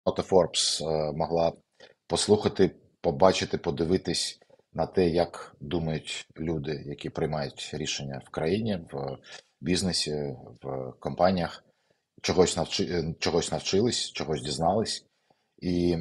Forbes могла послухати, побачити, подивитись на те, як думають люди, які приймають рішення в країні, в бізнесі, в компаніях, чогось навчились, чогось дізнались і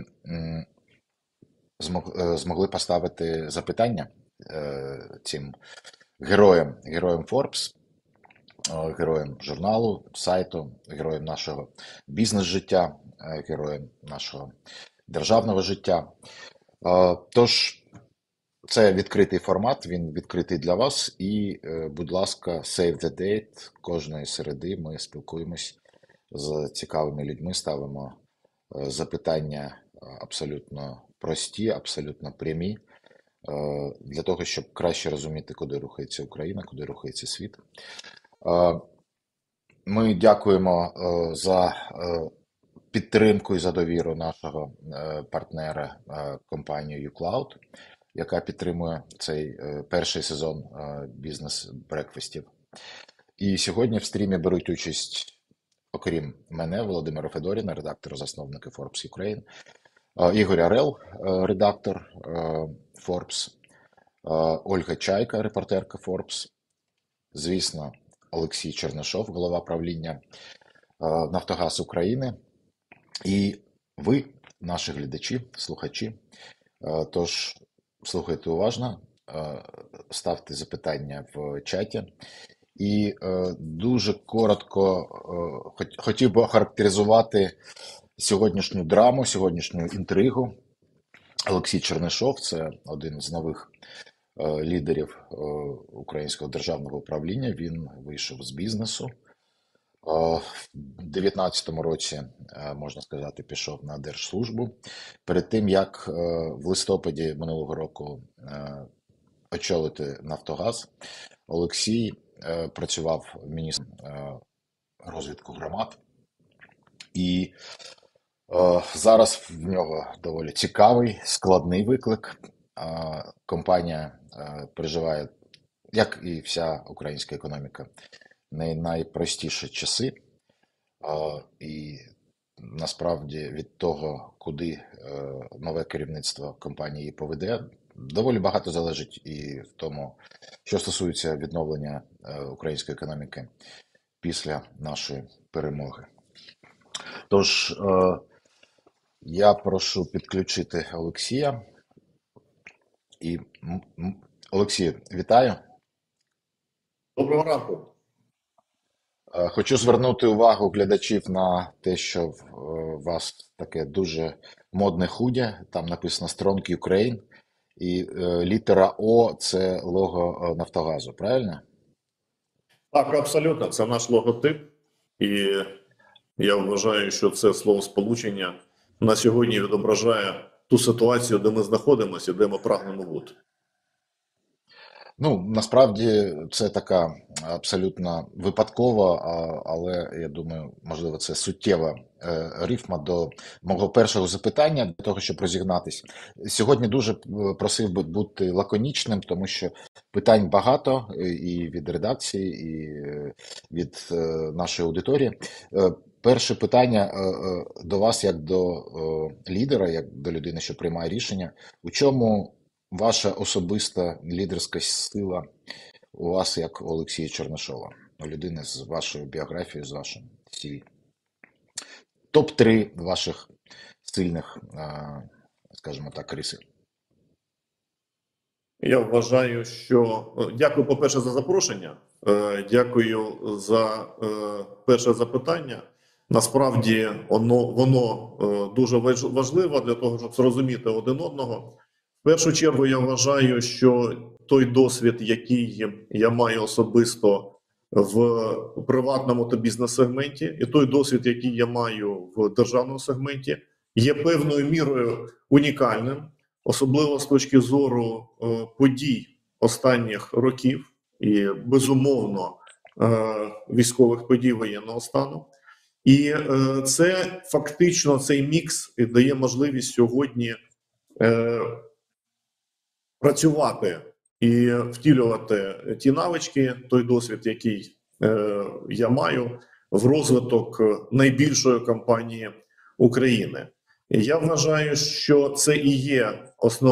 змогли поставити запитання цим героям Forbes, героям журналу, сайту, героям нашого бізнес-життя, героям нашого державного життя. Тож, це відкритий формат, він відкритий для вас. І, будь ласка, save the date. Кожної середи ми спілкуємось з цікавими людьми, ставимо запитання абсолютно прості, абсолютно прямі, для того, щоб краще розуміти, куди рухається Україна, куди рухається світ. Ми дякуємо за підтримку і за довіру нашого партнера компанії uCloud, яка підтримує цей перший сезон бізнес-брекфестів. І сьогодні в стрімі беруть участь, окрім мене, Володимира Федоріна, редактора-засновника Forbes Ukraine, Ігор Орел, редактор Forbes, Ольга Чайка, репортерка Forbes, звісно, Олексій Чернишов, голова правління Нафтогаз України, і ви, наші глядачі, слухачі. Тож, слухайте уважно, ставте запитання в чаті. І дуже коротко хотів би охарактеризувати сьогоднішню драму, сьогоднішню інтригу. Олексій Чернишов – це один з нових лідерів українського державного управління. Він вийшов з бізнесу. В 2019 році, можна сказати, пішов на держслужбу. Перед тим, як в листопаді минулого року очолити Нафтогаз, Олексій працював міністром розвитку громад. І зараз в нього доволі цікавий, складний виклик. Компанія переживає, як і вся українська економіка, не найпростіші часи. І насправді від того, куди нове керівництво компанії поведе, доволі багато залежить і в тому, що стосується відновлення української економіки після нашої перемоги. Тож, я прошу підключити Олексія. І, Олексій, вітаю. Доброго ранку. Хочу звернути увагу глядачів на те, що у вас таке дуже модне худя, там написано Strong Ukraine, і літера О – це лого Нафтогазу, правильно? Так, абсолютно, це наш логотип, і я вважаю, що це словосполучення на сьогодні відображає ту ситуацію, де ми знаходимося, де ми прагнемо бути. Ну, насправді, це така абсолютно випадкова, але, я думаю, можливо, це суттєва рифма до мого першого запитання, для того, щоб розігнатись. Сьогодні дуже просив би бути лаконічним, тому що питань багато і від редакції, і від нашої аудиторії. Перше питання до вас, як до лідера, як до людини, що приймає рішення. У чому ваша особиста лідерська сила у вас, як у Олексія Чернишова, у людини з вашою біографією, з вашим CV? Топ-3 ваших сильних, скажімо так, риси. Я вважаю, що... Дякую, по-перше, за запрошення. Дякую за перше запитання. Насправді, воно дуже важливо для того, щоб зрозуміти один одного. В першу чергу, я вважаю, що той досвід, який я маю особисто в приватному та бізнес-сегменті, і той досвід, який я маю в державному сегменті, є певною мірою унікальним, особливо з точки зору подій останніх років і, безумовно, військових подій воєнного стану. І це фактично, цей мікс дає можливість сьогодні працювати і втілювати ті навички, той досвід, який я маю, в розвиток найбільшої компанії України. І я вважаю, що це і є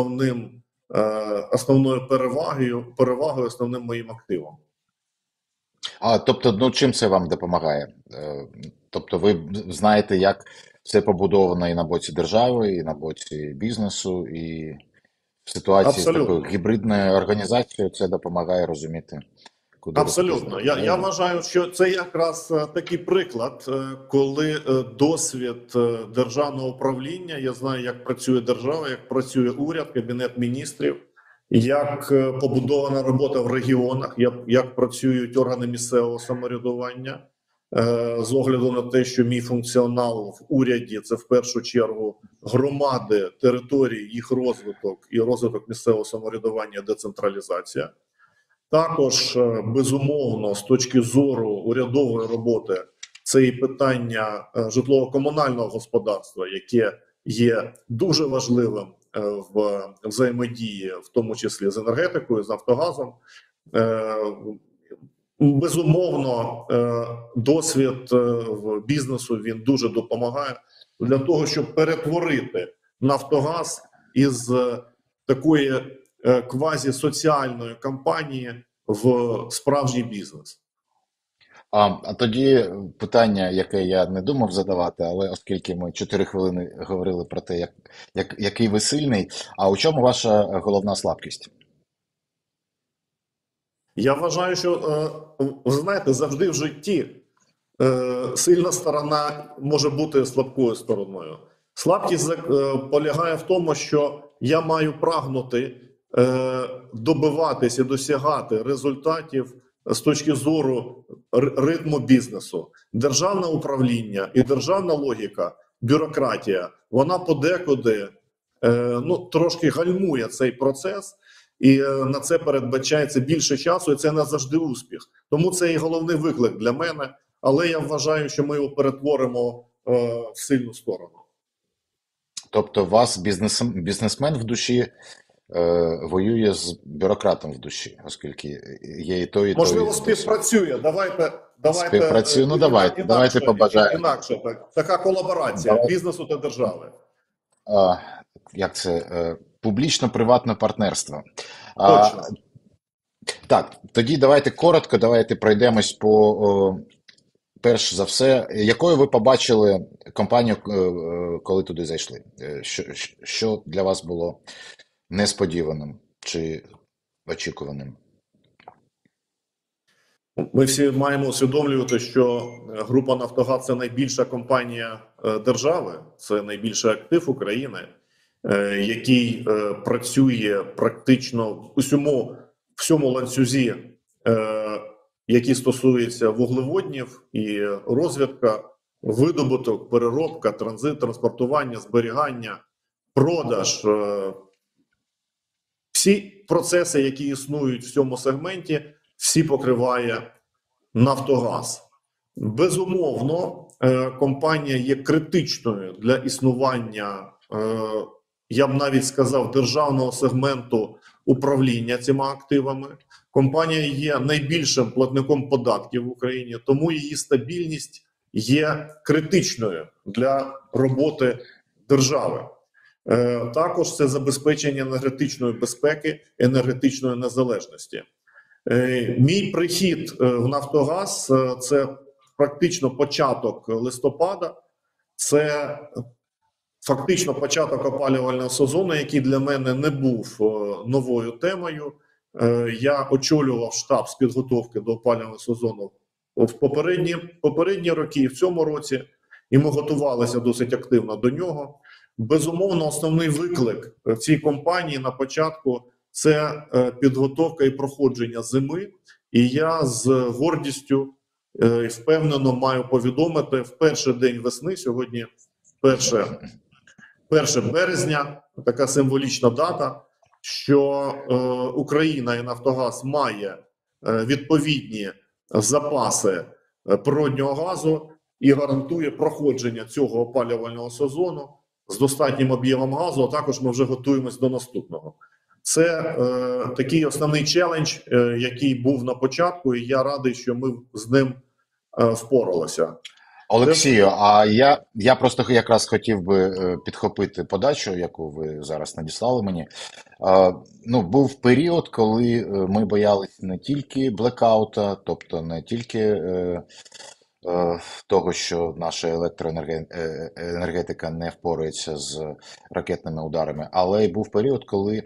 основною перевагою, основним моїм активом. Тобто, ну чим це вам допомагає? Тобто, ви знаєте, як все побудовано і на боці держави, і на боці бізнесу, і в ситуації з такою Абсолютно. гібридною організацією це допомагає розуміти, куди рухатись Абсолютно. далі, Я правильно? вважаю, що це якраз такий приклад, коли досвід державного управління, я знаю, як працює держава, як працює уряд, Кабінет міністрів, як побудована робота в регіонах, як працюють органи місцевого самоврядування, з огляду на те, що мій функціонал в уряді – це в першу чергу громади, території, їх розвиток і розвиток місцевого самоврядування, децентралізація. Також, безумовно, з точки зору урядової роботи, це і питання житлово-комунального господарства, яке є дуже важливим в взаємодії, в тому числі з енергетикою, з Нафтогазом. Безумовно, досвід в бізнесу він дуже допомагає для того, щоб перетворити Нафтогаз із такої квазісоціальної компанії в справжній бізнес. А тоді питання, яке я не думав задавати, але оскільки ми 4 хвилини говорили про те, який ви сильний, а у чому ваша головна слабкість? Я вважаю, що ви знаєте, завжди в житті сильна сторона може бути слабкою стороною. Слабкість полягає в тому, що я маю прагнути добиватися, досягати результатів з точки зору ритму бізнесу. Державне управління і державна логіка, бюрократія, вона подекуди трошки гальмує цей процес, і на це передбачається більше часу, і це не завжди успіх. Тому це і головний виклик для мене, але я вважаю, що ми його перетворимо в сильну сторону. Тобто у вас бізнесмен в душі воює з бюрократом в душі, оскільки є і то, і то. Можливо, співпрацює. Співпрацює. Ну, давайте побажаємо. Інакше, така колаборація бізнесу та держави. Як це? Публічно-приватне партнерство. Точно. Так, тоді давайте коротко, давайте пройдемось по, перш за все, якою ви побачили компанію, коли туди зайшли? Що для вас було несподіваним чи очікуваним? Ми всі маємо усвідомлювати, що група «Нафтогаз» – це найбільша компанія держави, це найбільший актив України, який працює практично в всьому ланцюзі, який стосується вуглеводнів і розвідка, видобуток, переробка, транзит, транспортування, зберігання, продаж. Всі процеси, які існують в цьому сегменті, всі покриває «Нафтогаз». Безумовно, компанія є критичною для існування, я б навіть сказав, державного сегменту управління цими активами. Компанія є найбільшим платником податків в Україні, тому її стабільність є критичною для роботи держави. Також це забезпечення енергетичної безпеки, енергетичної незалежності. Мій прихід в «Нафтогаз» – це практично початок листопада, це фактично початок опалювального сезону, який для мене не був новою темою. Я очолював штаб з підготовки до опалювального сезону в попередні роки і в цьому році, і ми готувалися досить активно до нього. Безумовно, основний виклик в цій компанії на початку – це підготовка і проходження зими. І я з гордістю і впевнено маю повідомити в перший день весни, сьогодні 1 березня, така символічна дата, що Україна і «Нафтогаз» має відповідні запаси природнього газу і гарантує проходження цього опалювального сезону з достатнім об'ємом газу, а також ми вже готуємось до наступного. Це такий основний челендж, який був на початку, і я радий, що ми з ним впоралися. Олексію, а я просто якраз хотів би підхопити подачу, яку ви зараз надіслали мені. Ну, був період, коли ми боялись не тільки блекаута, тобто не тільки того, що наша електроенергетика не впорається з ракетними ударами, але й був період, коли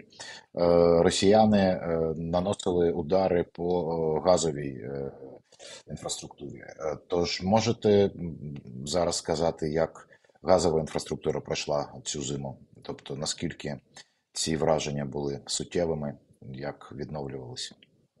росіяни наносили удари по газовій інфраструктурі. Тож можете зараз сказати, як газова інфраструктура пройшла цю зиму? Тобто наскільки ці враження були суттєвими, як відновлювалися?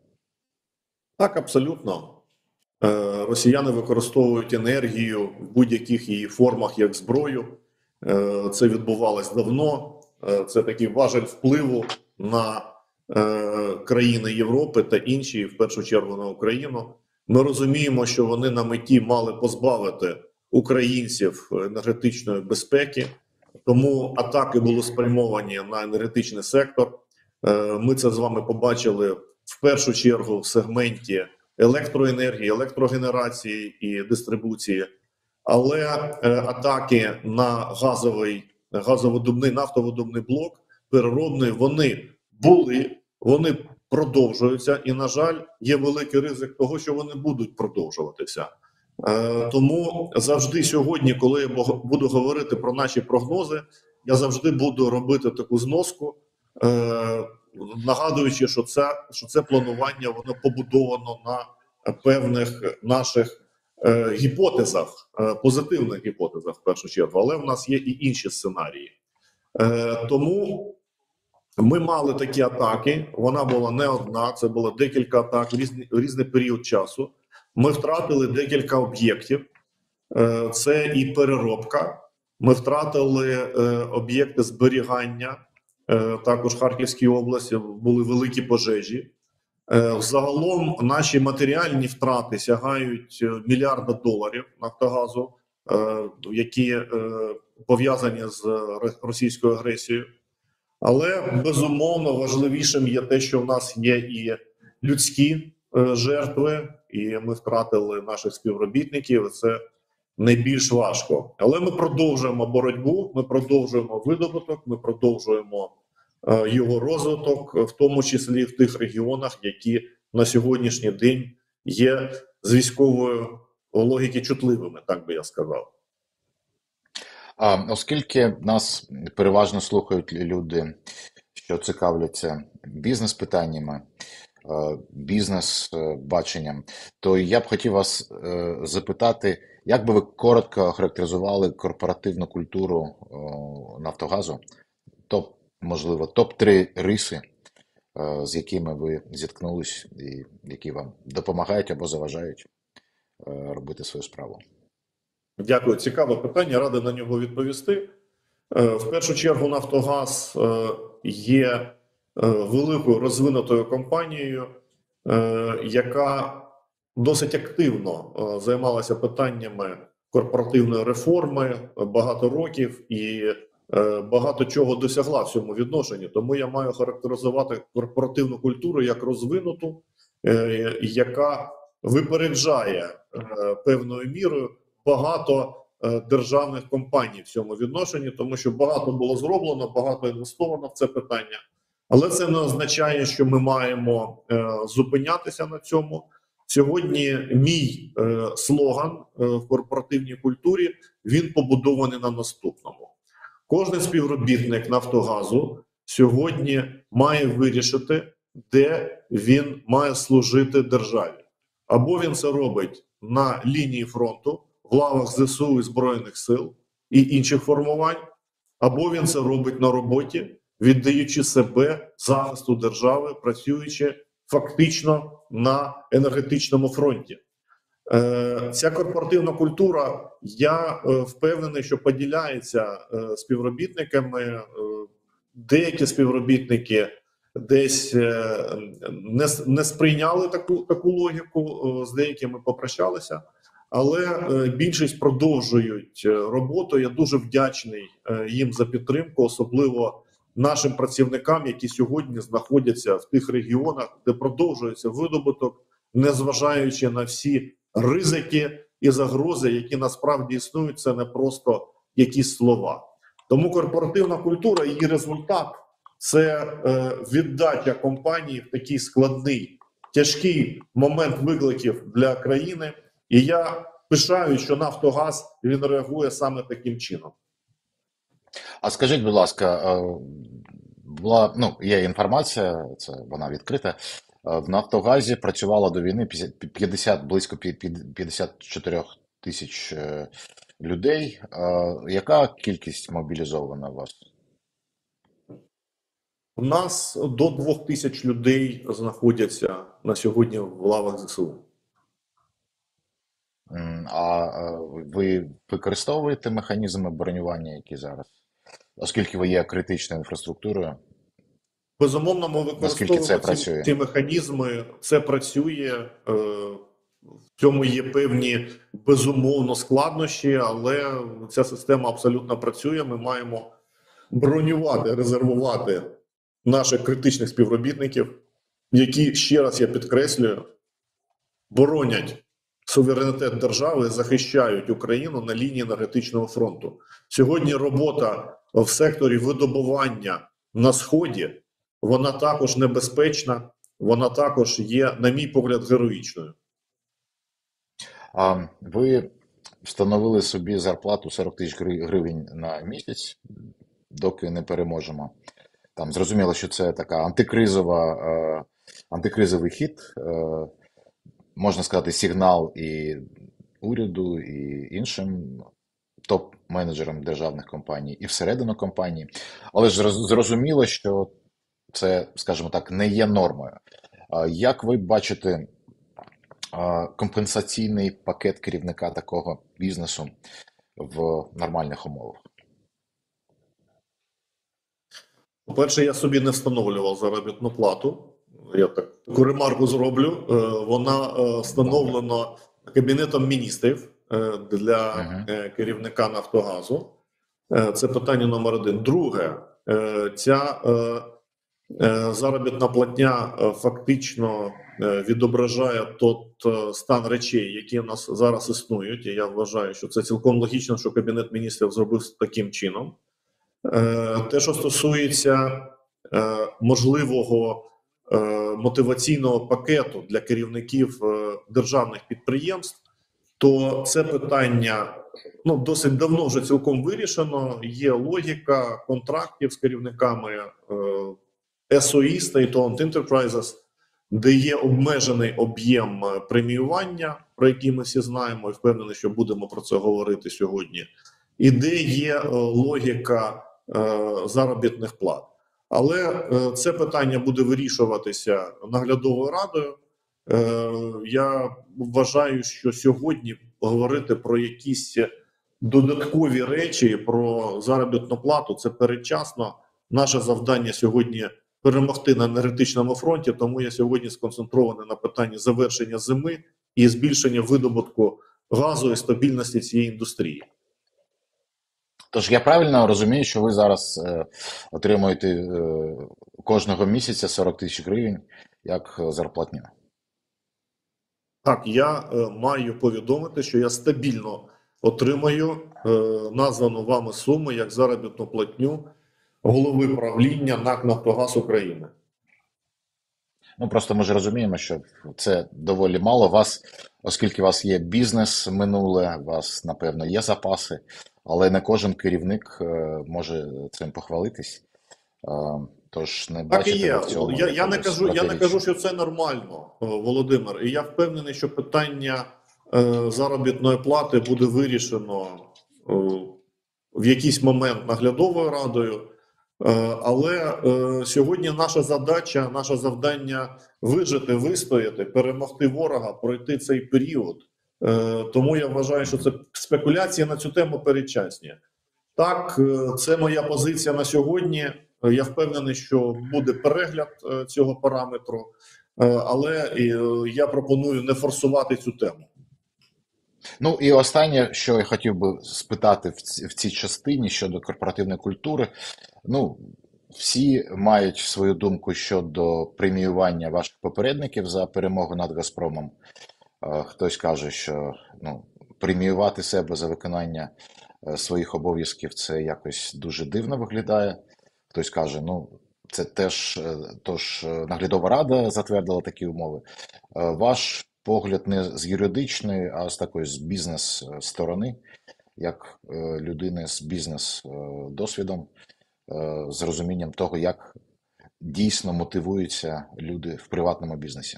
Так, абсолютно. Росіяни використовують енергію в будь-яких її формах як зброю. Це відбувалось давно. Це такий важель впливу на країни Європи та інші, в першу чергу на Україну. Ми розуміємо, що вони на меті мали позбавити українців енергетичної безпеки, тому атаки були спрямовані на енергетичний сектор. Ми це з вами побачили в першу чергу в сегменті електроенергії, електрогенерації і дистрибуції, але атаки на газовидобний, нафтовидобний блок переробний, вони були, вони продовжуються, і, на жаль, є великий ризик того, що вони будуть продовжуватися. Тому завжди сьогодні, коли я буду говорити про наші прогнози, я завжди буду робити таку зноску, нагадуючи, що це планування воно побудовано на певних наших гіпотезах, позитивних гіпотезах в першу чергу, але в нас є і інші сценарії. Тому ми мали такі атаки, вона була не одна, це було декілька атак в різний період часу. Ми втратили декілька об'єктів, це і переробка, ми втратили об'єкти зберігання, також в Харківській області були великі пожежі. Загалом наші матеріальні втрати сягають $1 мільярда Нафтогазу, які пов'язані з російською агресією. Але, безумовно, важливішим є те, що в нас є і людські жертви, і ми втратили наших співробітників, це найбільш важко. Але ми продовжуємо боротьбу, ми продовжуємо видобуток, ми продовжуємо його розвиток, в тому числі в тих регіонах, які на сьогоднішній день є з військової логіки чутливими, так би я сказав. Оскільки нас переважно слухають люди, що цікавляться бізнес-питаннями, бізнес-баченням, то я б хотів вас запитати, як би ви коротко охарактеризували корпоративну культуру Нафтогазу, можливо, топ-3 риси, з якими ви зіткнулись і які вам допомагають або заважають робити свою справу? Дякую, цікаве питання, радий на нього відповісти. В першу чергу Нафтогаз є великою розвинутою компанією, яка досить активно займалася питаннями корпоративної реформи багато років і багато чого досягла в цьому відношенні. Тому я маю характеризувати корпоративну культуру як розвинуту, яка випереджає певною мірою багато державних компаній в цьому відношенні, тому що багато було зроблено, багато інвестовано в це питання. Але це не означає, що ми маємо зупинятися на цьому. Сьогодні мій слоган в корпоративній культурі, він побудований на наступному. Кожен співробітник Нафтогазу сьогодні має вирішити, де він має служити державі. Або він це робить на лінії фронту, в лавах ЗСУ і Збройних сил і інших формувань, або він це робить на роботі, віддаючи себе захисту держави, працюючи фактично на енергетичному фронті. Ця корпоративна культура, я впевнений, що поділяється співробітниками. Деякі співробітники десь не сприйняли таку логіку, з деякими попрощалися, але більшість продовжують роботу. Я дуже вдячний їм за підтримку, особливо нашим працівникам, які сьогодні знаходяться в тих регіонах, де продовжується видобуток, незважаючи на всі ризики, і загрози, які насправді існують, це не просто якісь слова. Тому корпоративна культура, її результат – це віддача компанії в такий складний, тяжкий момент викликів для країни. І я пишаюсь, що Нафтогаз, він реагує саме таким чином. А скажіть, будь ласка, була, ну, є інформація, це вона відкрита. В Нафтогазі працювало до війни близько 54 тисяч людей. Яка кількість мобілізована у вас? У нас до 2000 людей знаходяться на сьогодні в лавах ЗСУ. А ви використовуєте механізми бронювання, які зараз? Оскільки ви є критичною інфраструктурою, Безумовно, ми наскільки це використовуємо працює? ці механізми, це працює. В цьому є певні, безумовно, складнощі, але ця система абсолютно працює. Ми маємо бронювати, резервувати наших критичних співробітників, які, ще раз я підкреслюю, боронять суверенітет держави, захищають Україну на лінії енергетичного фронту. Сьогодні робота в секторі видобування на Сході, вона також небезпечна, вона також є, на мій погляд, героїчною. Ви встановили собі зарплату 40 тисяч гривень на місяць, доки не переможемо. Там зрозуміло, що це така антикризовий хід, можна сказати, сигнал і уряду, і іншим топ-менеджерам державних компаній, і всередину компанії. Але ж зрозуміло, що це, скажімо так, не є нормою. Як ви бачите компенсаційний пакет керівника такого бізнесу в нормальних умовах? По-перше, я собі не встановлював заробітну плату. Я таку ремарку зроблю. Вона встановлена Кабінетом міністрів для керівника Нафтогазу. Це питання номер один. Друге, ця заробітна платня фактично відображає той стан речей, які в нас зараз існують. І я вважаю, що це цілком логічно, що Кабінет міністрів зробив таким чином. Те, що стосується можливого мотиваційного пакету для керівників державних підприємств, то це питання досить давно вже цілком вирішено. Є логіка контрактів з керівниками SOE, State-Owned Enterprises, де є обмежений об'єм преміювання, про який ми всі знаємо, і впевнений, що будемо про це говорити сьогодні, і де є логіка заробітних плат. Але це питання буде вирішуватися наглядовою радою. Я вважаю, що сьогодні говорити про якісь додаткові речі, про заробітну плату – це передчасно. Наше завдання сьогодні – перемогти на енергетичному фронті, тому я сьогодні сконцентрований на питанні завершення зими і збільшення видобутку газу і стабільності цієї індустрії. Тож я правильно розумію, що ви зараз отримуєте кожного місяця 40 тисяч гривень як зарплатню? Так, я маю повідомити, що я стабільно отримаю названу вами суму як заробітну платню голови правління НАК «Нафтогаз України». Просто ми ж розуміємо, що це доволі мало вас, оскільки у вас є бізнес минуле, у вас, напевно, є запаси, але не кожен керівник може цим похвалитись. Тож не бачите в цьому. Я не кажу, що це нормально, Володимир. І я впевнений, що питання заробітної плати буде вирішено в якийсь момент наглядовою радою. Але сьогодні наша задача, наше завдання вижити, вистояти, перемогти ворога, пройти цей період. Тому я вважаю, що це спекуляції на цю тему передчасні. Так, це моя позиція на сьогодні. Я впевнений, що буде перегляд цього параметру, але я пропоную не форсувати цю тему. І останнє, що я хотів би спитати в цій частині щодо корпоративної культури. Всі мають свою думку щодо преміювання ваших попередників за перемогу над Газпромом. Хтось каже, що преміювати себе за виконання своїх обов'язків це якось дуже дивно виглядає. Хтось каже, ну це теж тож наглядова рада затвердила такі умови. Ваш погляд не з юридичної, а з такої з бізнес-сторони, як людини з бізнес-досвідом, з розумінням того, як дійсно мотивуються люди в приватному бізнесі.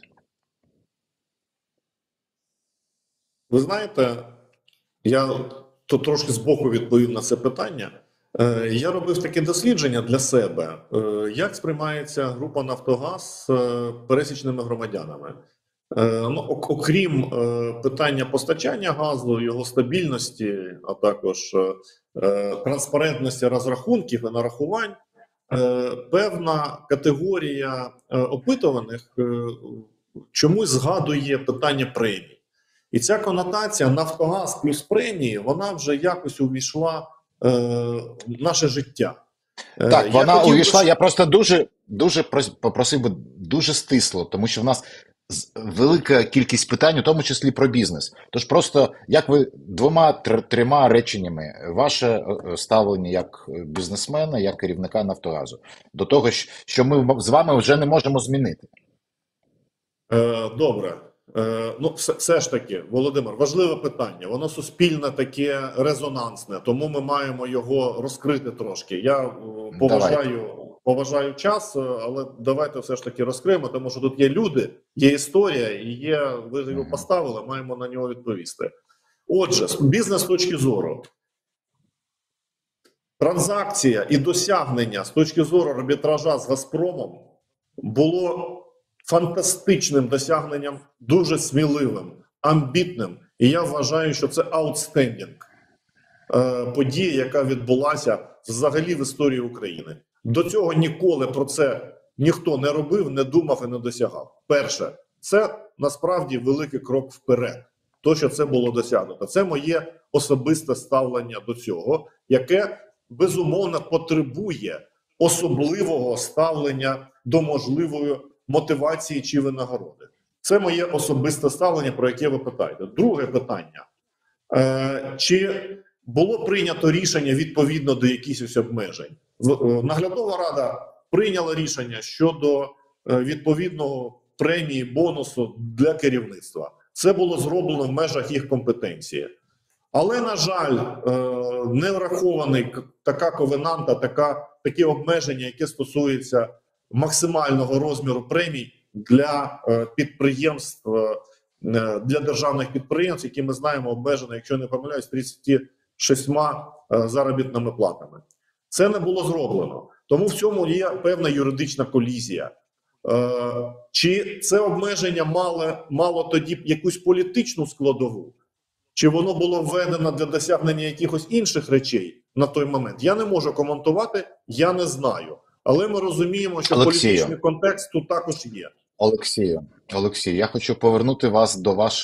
Ви знаєте, я тут трошки збоку відповів на це питання. Я робив таке дослідження для себе, як сприймається група «Нафтогаз» пересічними громадянами. Ну, окрім питання постачання газу, його стабільності, а також транспарентності розрахунків і нарахувань, певна категорія опитуваних чомусь згадує питання премій. І ця конотація «Нафтогаз» плюс премії, вона вже якось увійшла в наше життя. Так, вона увійшла, я просто дуже попросив би дуже стисло, тому що в нас велика кількість питань, у тому числі про бізнес. Тож просто, як ви двома-трьома реченнями, ваше ставлення як бізнесмена, як керівника «Нафтогазу», до того, що ми з вами вже не можемо змінити. Добре. Ну, все ж таки, Володимир, важливе питання. Воно суспільне таке резонансне, тому ми маємо його розкрити трошки. Я поважаю час, але давайте все ж таки розкриємо, тому що тут є люди, є історія, і є, ви його поставили, маємо на нього відповісти. Отже, бізнес з точки зору. Транзакція і досягнення з точки зору арбітража з «Газпромом» було фантастичним досягненням, дуже сміливим, амбітним. І я вважаю, що це outstanding подія, яка відбулася взагалі в історії України. До цього ніколи про це ніхто не робив, не думав і не досягав. Перше, це насправді великий крок вперед. То, що це було досягнуто. Це моє особисте ставлення до цього, яке, безумовно, потребує особливого ставлення до можливої мотивації чи винагороди. Це моє особисте ставлення, про яке ви питаєте. Друге питання. Чи було прийнято рішення відповідно до якихось обмежень? Наглядова рада прийняла рішення щодо відповідного премії, бонусу для керівництва. Це було зроблено в межах їх компетенції. Але, на жаль, не врахований така ковенанта, такі обмеження, які стосуються максимального розміру премій для підприємств, для державних підприємств, які ми знаємо обмежено, якщо не помиляюсь, 36 заробітними платами. Це не було зроблено. Тому в цьому є певна юридична колізія. Чи це обмеження мало тоді якусь політичну складову? Чи воно було введено для досягнення якихось інших речей на той момент? Я не можу коментувати, я не знаю. Але ми розуміємо, що політичний контекст тут також є. Олексію, я хочу повернути вас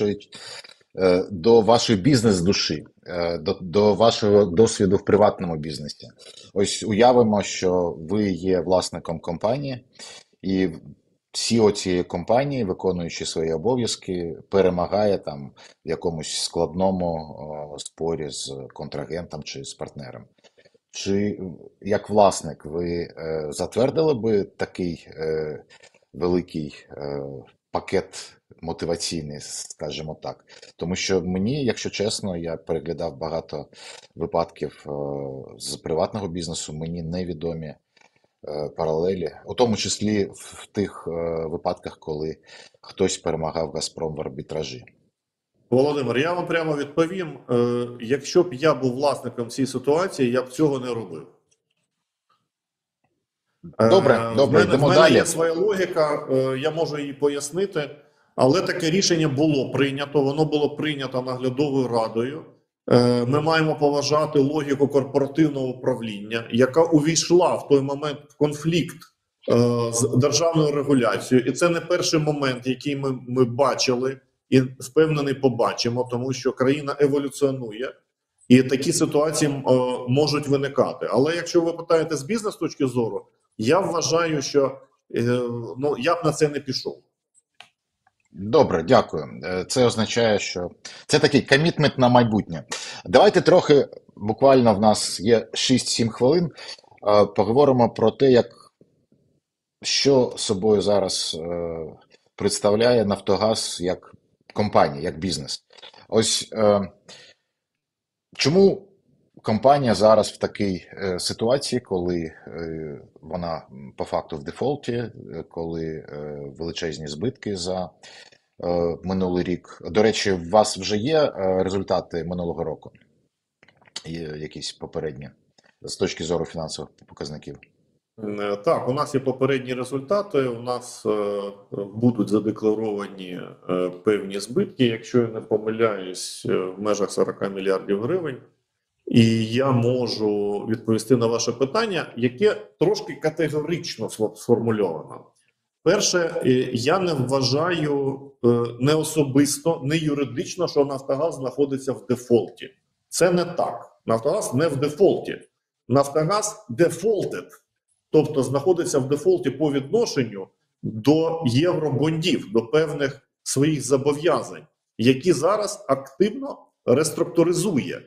до вашої бізнес-душі, до вашого досвіду в приватному бізнесі. Ось уявимо, що ви є власником компанії, і CEO цієї компанії, виконуючи свої обов'язки, перемагає там в якомусь складному спорі з контрагентом чи з партнером. Чи як власник ви затвердили би такий великий пакет мотиваційний, скажімо так? Тому що мені, якщо чесно, я переглядав багато випадків з приватного бізнесу, мені невідомі паралелі, у тому числі в тих випадках, коли хтось перемагав «Газпром» в арбітражі. Володимир, я вам прямо відповім, якщо б я був власником цієї ситуації, я б цього не робив. Добре, йдемо в мене далі. Є своя логіка, я можу її пояснити, але таке рішення було прийнято, воно було прийнято наглядовою радою. Ми маємо поважати логіку корпоративного управління, яка увійшла в той момент в конфлікт з державною регуляцією. І це не перший момент, який ми бачили і впевнений побачимо, тому що країна еволюціонує і такі ситуації можуть виникати. Але якщо ви питаєте з бізнес точки зору, я вважаю, що я б на це не пішов. Добре, дякую. Це означає, що це такий комітмент на майбутнє. Давайте трохи, буквально в нас є 6-7 хвилин, поговоримо про те, що собою зараз представляє Нафтогаз як компанія, як бізнес. Ось чому компанія зараз в такій ситуації, коли вона по факту в дефолті, коли величезні збитки за минулий рік. До речі, у вас вже є результати минулого року? Є якісь попередні з точки зору фінансових показників? Так, у нас є попередні результати. У нас будуть задекларовані певні збитки, якщо я не помиляюсь, в межах 40 мільярдів гривень. І я можу відповісти на ваше питання, яке трошки категорично сформульовано. Перше, я не вважаю не особисто, не юридично, що Нафтогаз знаходиться в дефолті. Це не так. Нафтогаз не в дефолті. Нафтогаз дефолтед, тобто знаходиться в дефолті по відношенню до євробондів, до певних своїх зобов'язань, які зараз активно реструктуризує,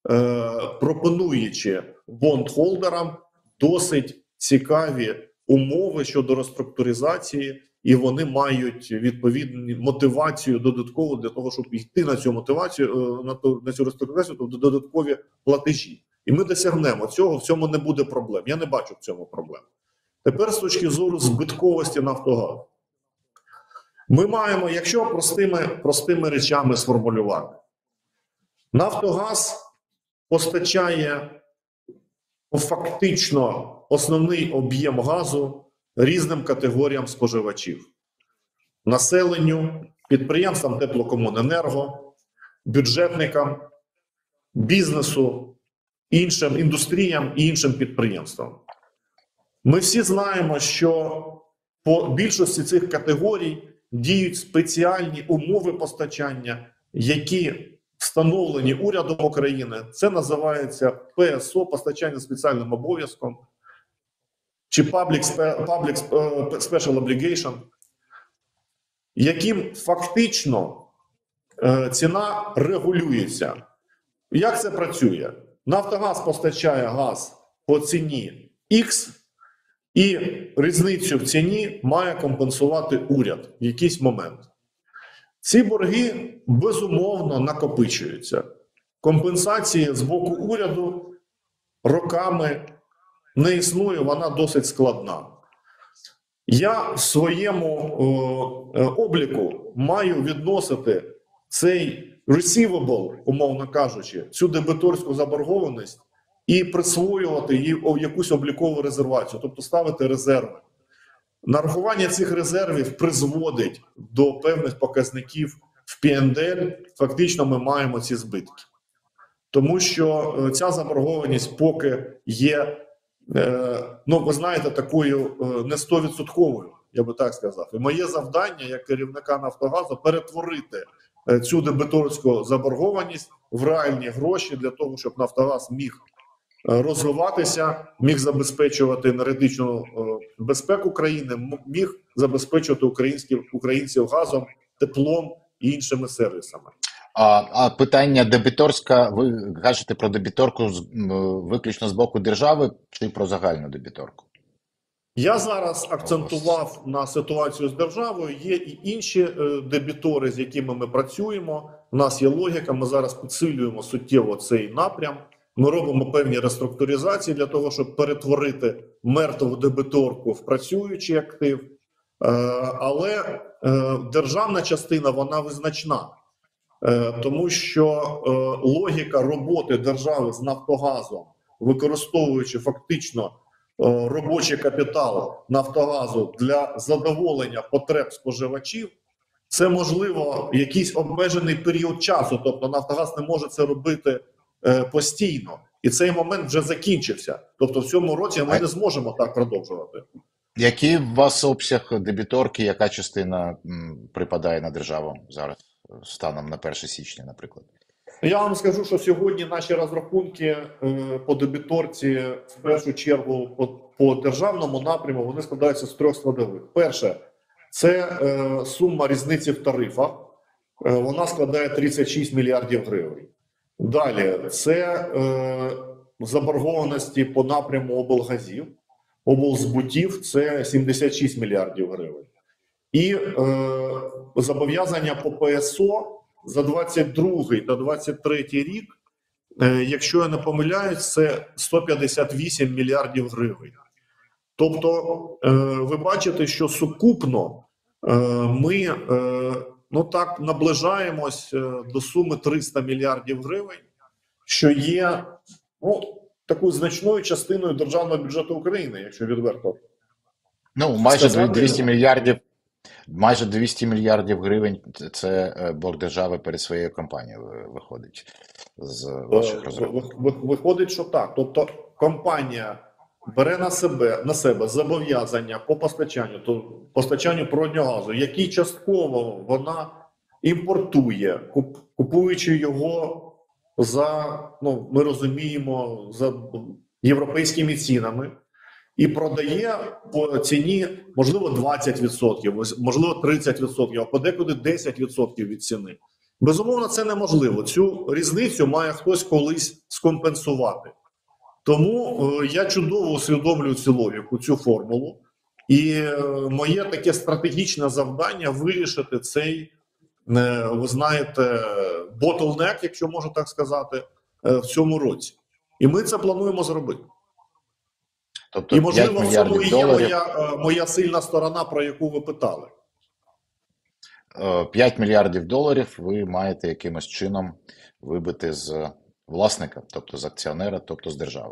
пропонуючи бондхолдерам досить цікаві умови щодо реструктуризації, і вони мають відповідну мотивацію додаткову для того, щоб йти на цю мотивацію, на цю реструктуризацію, тобто додаткові платежі. І ми досягнемо цього, в цьому не буде проблем. Я не бачу в цьому проблем. Тепер з точки зору збитковості Нафтогазу. Ми маємо, якщо простими речами сформулювати, Нафтогаз постачає фактично основний об'єм газу різним категоріям споживачів: населенню, підприємствам теплокомуненерго, бюджетникам, бізнесу, іншим індустріям і іншим підприємствам. Ми всі знаємо, що по більшості цих категорій діють спеціальні умови постачання, які встановлені урядом України. Це називається ПСО, постачання спеціальним обов'язком, чи Public Special Obligation, яким фактично ціна регулюється. Як це працює? Нафтогаз постачає газ по ціні X, і різницю в ціні має компенсувати уряд в якийсь момент. Ці борги, безумовно, накопичуються. Компенсації з боку уряду роками не існує, вона досить складна. Я в своєму обліку маю відносити цей receivable, умовно кажучи, цю дебіторську заборгованість і присвоювати їй якусь облікову резервацію, тобто ставити резерви. Нарахування цих резервів призводить до певних показників в ПНДЛ, фактично ми маємо ці збитки. Тому що ця заборгованість поки є, ви знаєте, такою не 100%, я би так сказав. І моє завдання як керівника Нафтогазу перетворити цю дебіторську заборгованість в реальні гроші для того, щоб Нафтогаз міг розвиватися, міг забезпечувати енергетичну безпеку країни, міг забезпечувати українців газом, теплом і іншими сервісами. А питання дебіторська, ви кажете про дебіторку виключно з боку держави чи про загальну дебіторку? Я зараз акцентував на ситуацію з державою. Є і інші дебітори, з якими ми працюємо. У нас є логіка, ми зараз підсилюємо суттєво цей напрям. Ми робимо певні реструктуризації для того, щоб перетворити мертву дебіторку в працюючий актив. Але державна частина, вона визначна. Тому що логіка роботи держави з Нафтогазом, використовуючи фактично робочий капітал Нафтогазу для задоволення потреб споживачів, це можливо якийсь обмежений період часу. Тобто Нафтогаз не може це робити постійно. І цей момент вже закінчився. Тобто в цьому році ми не зможемо так продовжувати. Який у вас обсяг дебіторки, яка частина припадає на державу зараз, станом на 1 січня, наприклад? Я вам скажу, що сьогодні наші розрахунки по дебіторці, в першу чергу по державному напряму, вони складаються з трьох складових. Перше, Це сума різниці в тарифах, вона складає 36 мільярдів гривень. Далі, це заборгованості по напряму облгазів, облзбутів, це 76 мільярдів гривень. І зобов'язання по ПСО за 22 та 23 рік, якщо я не помиляюсь, це 158 мільярдів гривень. Тобто, ви бачите, що сукупно ми так наближаємось до суми 300 мільярдів гривень, що є такою значною частиною державного бюджету України, якщо відверто. Ну, майже 200 мільярдів. Майже 200 мільярдів гривень – це борг держави перед своєю компанією виходить з ваших розрахунків. Виходить, що так. Тобто компанія бере на себе зобов'язання по постачанню природнього газу, які частково вона імпортує, купуючи його за, ми розуміємо, за європейськими цінами, і продає по ціні, можливо, 20%, можливо, 30%, а подекуди 10% від ціни. Безумовно, це неможливо. Цю різницю має хтось колись скомпенсувати. Тому я чудово усвідомлюю цю логіку, цю формулу. І моє таке стратегічне завдання – вирішити цей, ви знаєте, bottleneck, якщо можна так сказати, в цьому році. І ми це плануємо зробити. Тобто і, можливо, в цьому і є доларів... моя сильна сторона, про яку ви питали. 5 мільярдів доларів ви маєте якимось чином вибити з власника, тобто з акціонера, тобто з держави.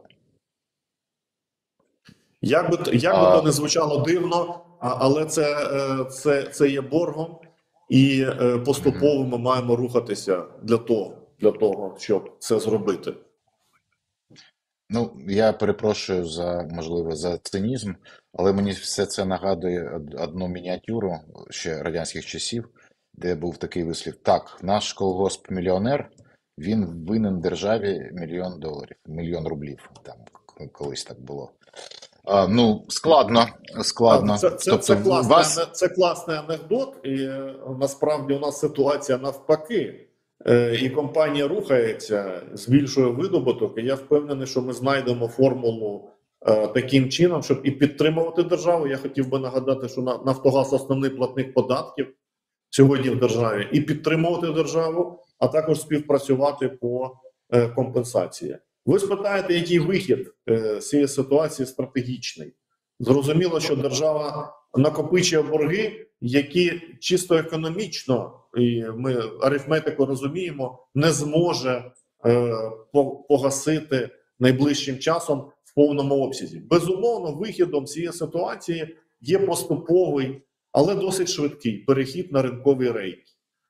Як би то не звучало дивно, але це є боргом, і поступово ми маємо рухатися для того, щоб це зробити. Ну, я перепрошую за цинізм, але мені все це нагадує одну мініатюру ще радянських часів, де був такий вислів: так, наш колгосп-мільйонер, він винен державі $1 мільйон рублів, там колись так було. Складно. Це класний анекдот, і насправді у нас ситуація навпаки. І компанія рухається, збільшує видобуток, і я впевнений, що ми знайдемо формулу таким чином, щоб і підтримувати державу. Я хотів би нагадати, що Нафтогаз – основний платник податків сьогодні в державі, і підтримувати державу, а також співпрацювати по компенсації. Ви спитаєте, який вихід з цієї ситуації стратегічний. Зрозуміло, що держава накопичує борги, які чисто економічно, і ми арифметику розуміємо, не зможе погасити найближчим часом в повному обсязі. Безумовно, вихідом цієї ситуації є поступовий, але досить швидкий перехід на ринкові рейки.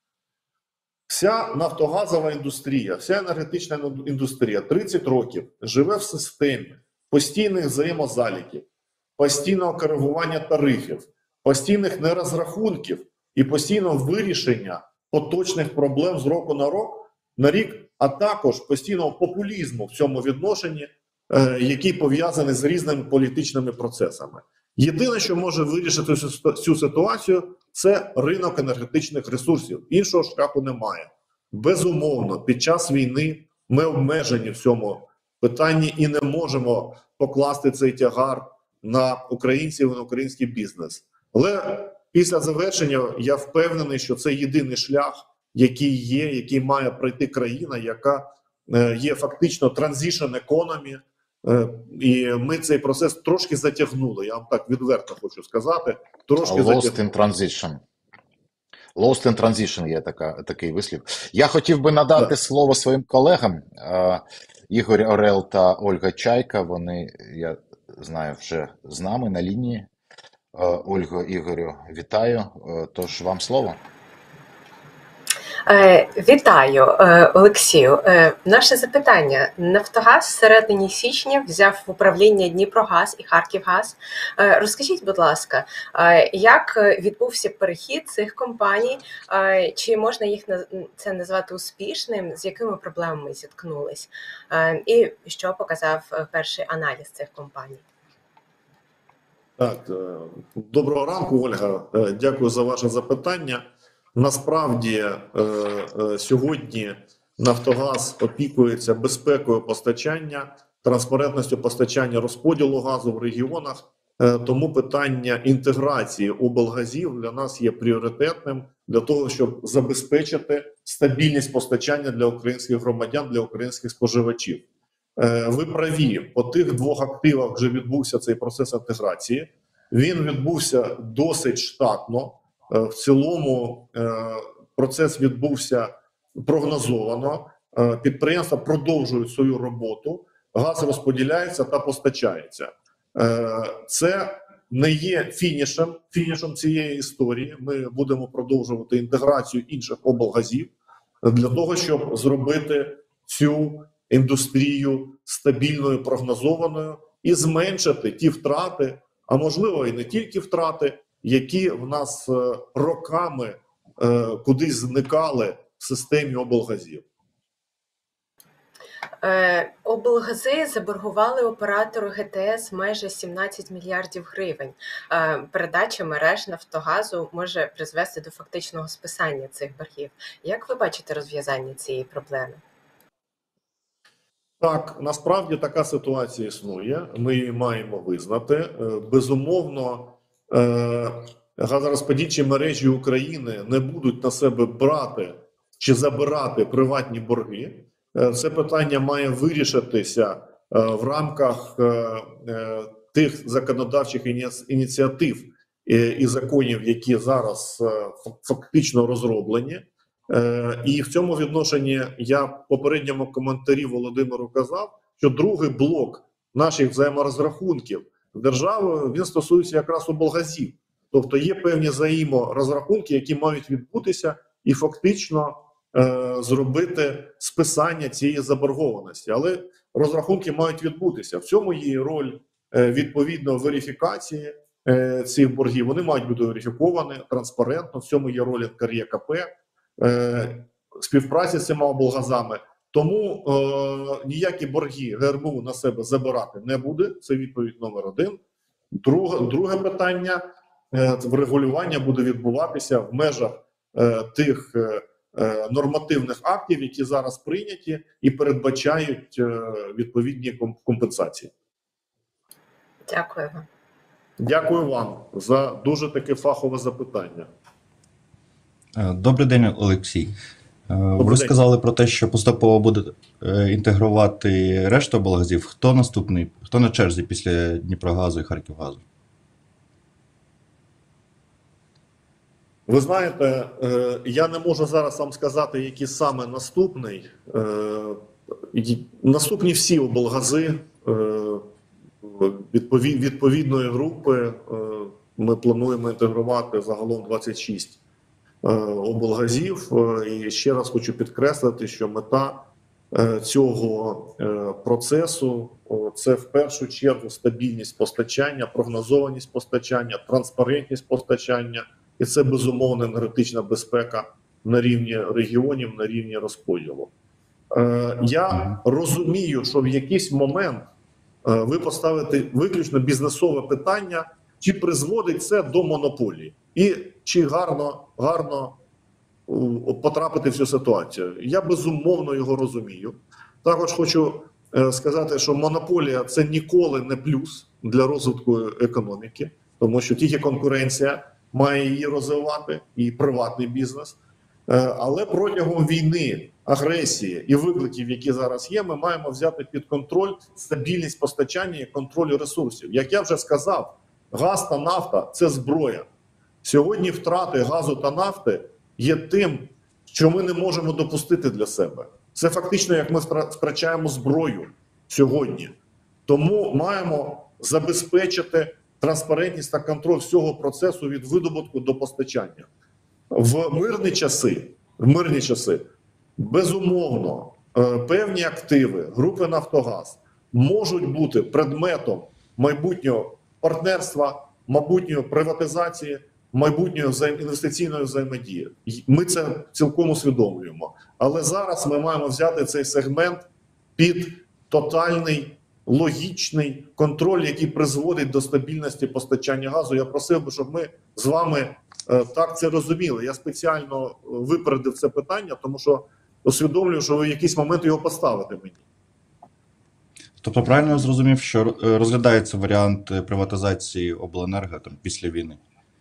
Вся нафтогазова індустрія, вся енергетична індустрія 30 років живе в системі постійних взаємозаліків, постійного коригування тарифів, постійних нерозрахунків і постійного вирішення поточних проблем з року на рік, а також постійного популізму в цьому відношенні, який пов'язаний з різними політичними процесами. Єдине, що може вирішити цю ситуацію, це ринок енергетичних ресурсів. Іншого шляху немає. Безумовно, під час війни ми обмежені в цьому питанні і не можемо покласти цей тягар на українців і на український бізнес. Але після завершення я впевнений, що це єдиний шлях, який має пройти країна, яка є фактично transition economy, і ми цей процес трошки затягнули. Я вам так відверто хочу сказати. Lost in transition. Lost in transition є такий вислів. Я хотів би надати слово своїм колегам. Ігор Орел та Ольга Чайка, вони, я знаю, вже з нами на лінії. Ольго, Ігорю, вітаю. Тож вам слово. Вітаю, Олексію. Наше запитання. Нафтогаз в середині січня взяв в управління Дніпрогаз і Харківгаз. Розкажіть, будь ласка, як відбувся перехід цих компаній? Чи можна їх це назвати успішним? З якими проблемами зіткнулись? І що показав перший аналіз цих компаній? Так, доброго ранку, Ольга. Дякую за ваше запитання. Насправді, сьогодні Нафтогаз опікується безпекою постачання, транспарентністю постачання розподілу газу в регіонах. Тому питання інтеграції облгазів для нас є пріоритетним для того, щоб забезпечити стабільність постачання для українських громадян, для українських споживачів. Ви праві, по тих двох активах вже відбувся цей процес інтеграції. Він відбувся досить штатно. В цілому процес відбувся прогнозовано. Підприємства продовжують свою роботу, газ розподіляється та постачається. Це не є фінішем цієї історії. Ми будемо продовжувати інтеграцію інших облгазів для того, щоб зробити цю індустрію стабільною, прогнозованою і зменшити ті втрати, а можливо і не тільки втрати, які в нас роками кудись зникали в системі облгазів. Облгази заборгували оператору ГТС майже 17 мільярдів гривень. Передача мереж Нафтогазу може призвести до фактичного списання цих боргів. Як ви бачите розв'язання цієї проблеми? Так, насправді така ситуація існує, ми її маємо визнати. Безумовно, газорозподільчі мережі України не будуть на себе брати чи забирати приватні борги. Це питання має вирішитися в рамках тих законодавчих ініціатив і законів, які зараз фактично розроблені. І в цьому відношенні я в попередньому коментарі Володимиру казав, що другий блок наших взаєморозрахунків з державою, він стосується якраз облгазів. Тобто є певні взаєморозрахунки, які мають відбутися і фактично зробити списання цієї заборгованості. Але розрахунки мають відбутися. В цьому є роль відповідно верифікації цих боргів. Вони мають бути верифіковані транспарентно. В цьому є роль НКРЕКП, співпраці з цими облгазами. Тому ніякі борги ГРБУ на себе забирати не буде. Це відповідь номер один. Друге питання врегулювання буде відбуватися в межах тих нормативних актів, які зараз прийняті і передбачають відповідні компенсації. Дякую вам. Дякую вам за дуже таке фахове запитання. Добрий день, Олексій. Ви сказали про те, що поступово буде інтегрувати решту облгазів. Хто наступний? Хто на черзі після Дніпрогазу і Харківгазу? Ви знаєте, я не можу зараз вам сказати, який саме наступний. Наступні всі облгази відповідної групи. Ми плануємо інтегрувати загалом 26 облгазів. І ще раз хочу підкреслити, що мета цього процесу – це в першу чергу стабільність постачання, прогнозованість постачання, транспарентність постачання. І це, безумовно, енергетична безпека на рівні регіонів, на рівні розподілу. Я розумію, що в якийсь момент ви поставите виключно бізнесове питання, чи призводить це до монополії, і чи гарно потрапити в цю ситуацію. Я, безумовно, його розумію. Також хочу сказати, що монополія – це ніколи не плюс для розвитку економіки, тому що тільки конкуренція має її розвивати, і приватний бізнес. Але протягом війни, агресії і викликів, які зараз є, ми маємо взяти під контроль стабільність постачання і контролю ресурсів. Як я вже сказав, газ та нафта – це зброя. Сьогодні втрати газу та нафти є тим, що ми не можемо допустити для себе. Це фактично, як ми втрачаємо зброю сьогодні. Тому маємо забезпечити транспарентність та контроль всього процесу від видобутку до постачання. В мирні часи, безумовно, певні активи групи «Нафтогаз» можуть бути предметом майбутнього партнерства, майбутньої приватизації, майбутньої інвестиційної взаємодії. Ми це цілком усвідомлюємо. Але зараз ми маємо взяти цей сегмент під тотальний логічний контроль, який призводить до стабільності постачання газу. Я просив би, щоб ми з вами так це розуміли. Я спеціально випередив це питання, тому що усвідомлюю, що ви в якийсь момент його поставите мені. Тобто правильно я зрозумів, що розглядається варіант приватизації обленерго там, після війни?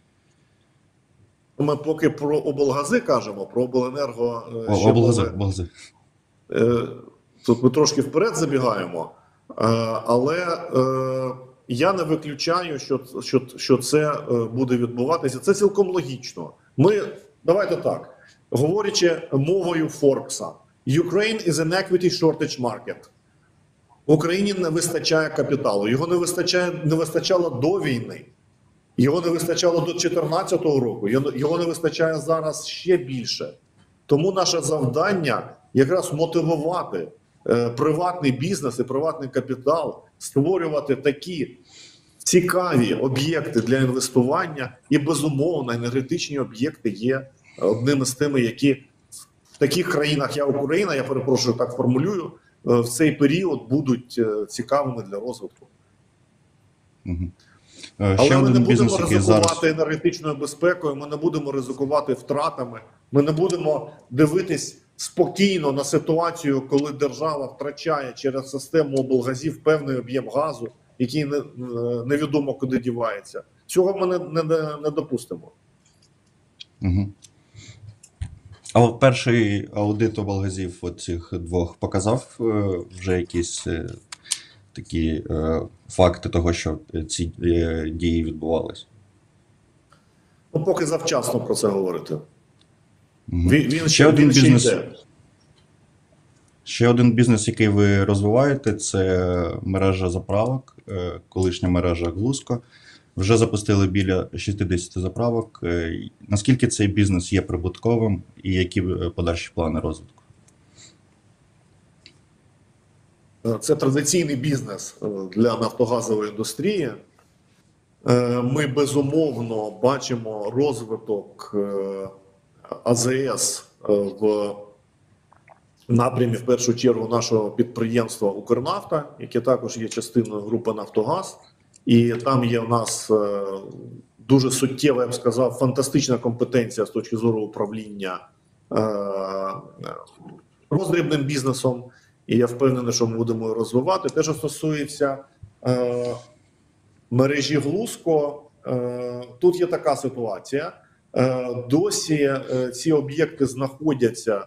Ми поки про облгази кажемо, про обленерго Облгази. Тут ми трошки вперед забігаємо, але я не виключаю, що це буде відбуватися. Це цілком логічно. Давайте так, говорячи мовою Форбса, Ukraine is an equity shortage market. В Україні не вистачає капіталу, його не вистачало до війни. Його не вистачало до 2014 року, його не вистачає зараз ще більше. Тому наше завдання якраз мотивувати приватний бізнес і приватний капітал, створювати такі цікаві об'єкти для інвестування. І, безумовно, енергетичні об'єкти є одним із тими, які в таких країнах, як Україна, я перепрошую, так формулюю, в цей період будуть цікавими для розвитку. Угу. Але ми не будемо ризикувати енергетичною безпекою, ми не будемо ризикувати втратами, ми не будемо дивитись спокійно на ситуацію, коли держава втрачає через систему облгазів певний об'єм газу, який невідомо куди дівається. Цього ми не допустимо. Угу. А перший аудит облгазів оцих двох показав вже якісь такі факти того, що ці дії відбувалися? Ну, поки завчасно про це говорити. Угу. Він ще один бізнес, який ви розвиваєте, це мережа заправок, колишня мережа Глузко. Вже запустили біля 60 заправок. Наскільки цей бізнес є прибутковим і які подальші плани розвитку? Це традиційний бізнес для нафтогазової індустрії. Ми, безумовно, бачимо розвиток АЗС в напрямі, в першу чергу, нашого підприємства «Укрнафта», яке також є частиною групи «Нафтогаз». І там є у нас дуже суттєва, я б сказав, фантастична компетенція з точки зору управління роздрібним бізнесом. І я впевнений, що ми будемо її розвивати. Те, що стосується мережі Глузко, тут є така ситуація. Досі ці об'єкти знаходяться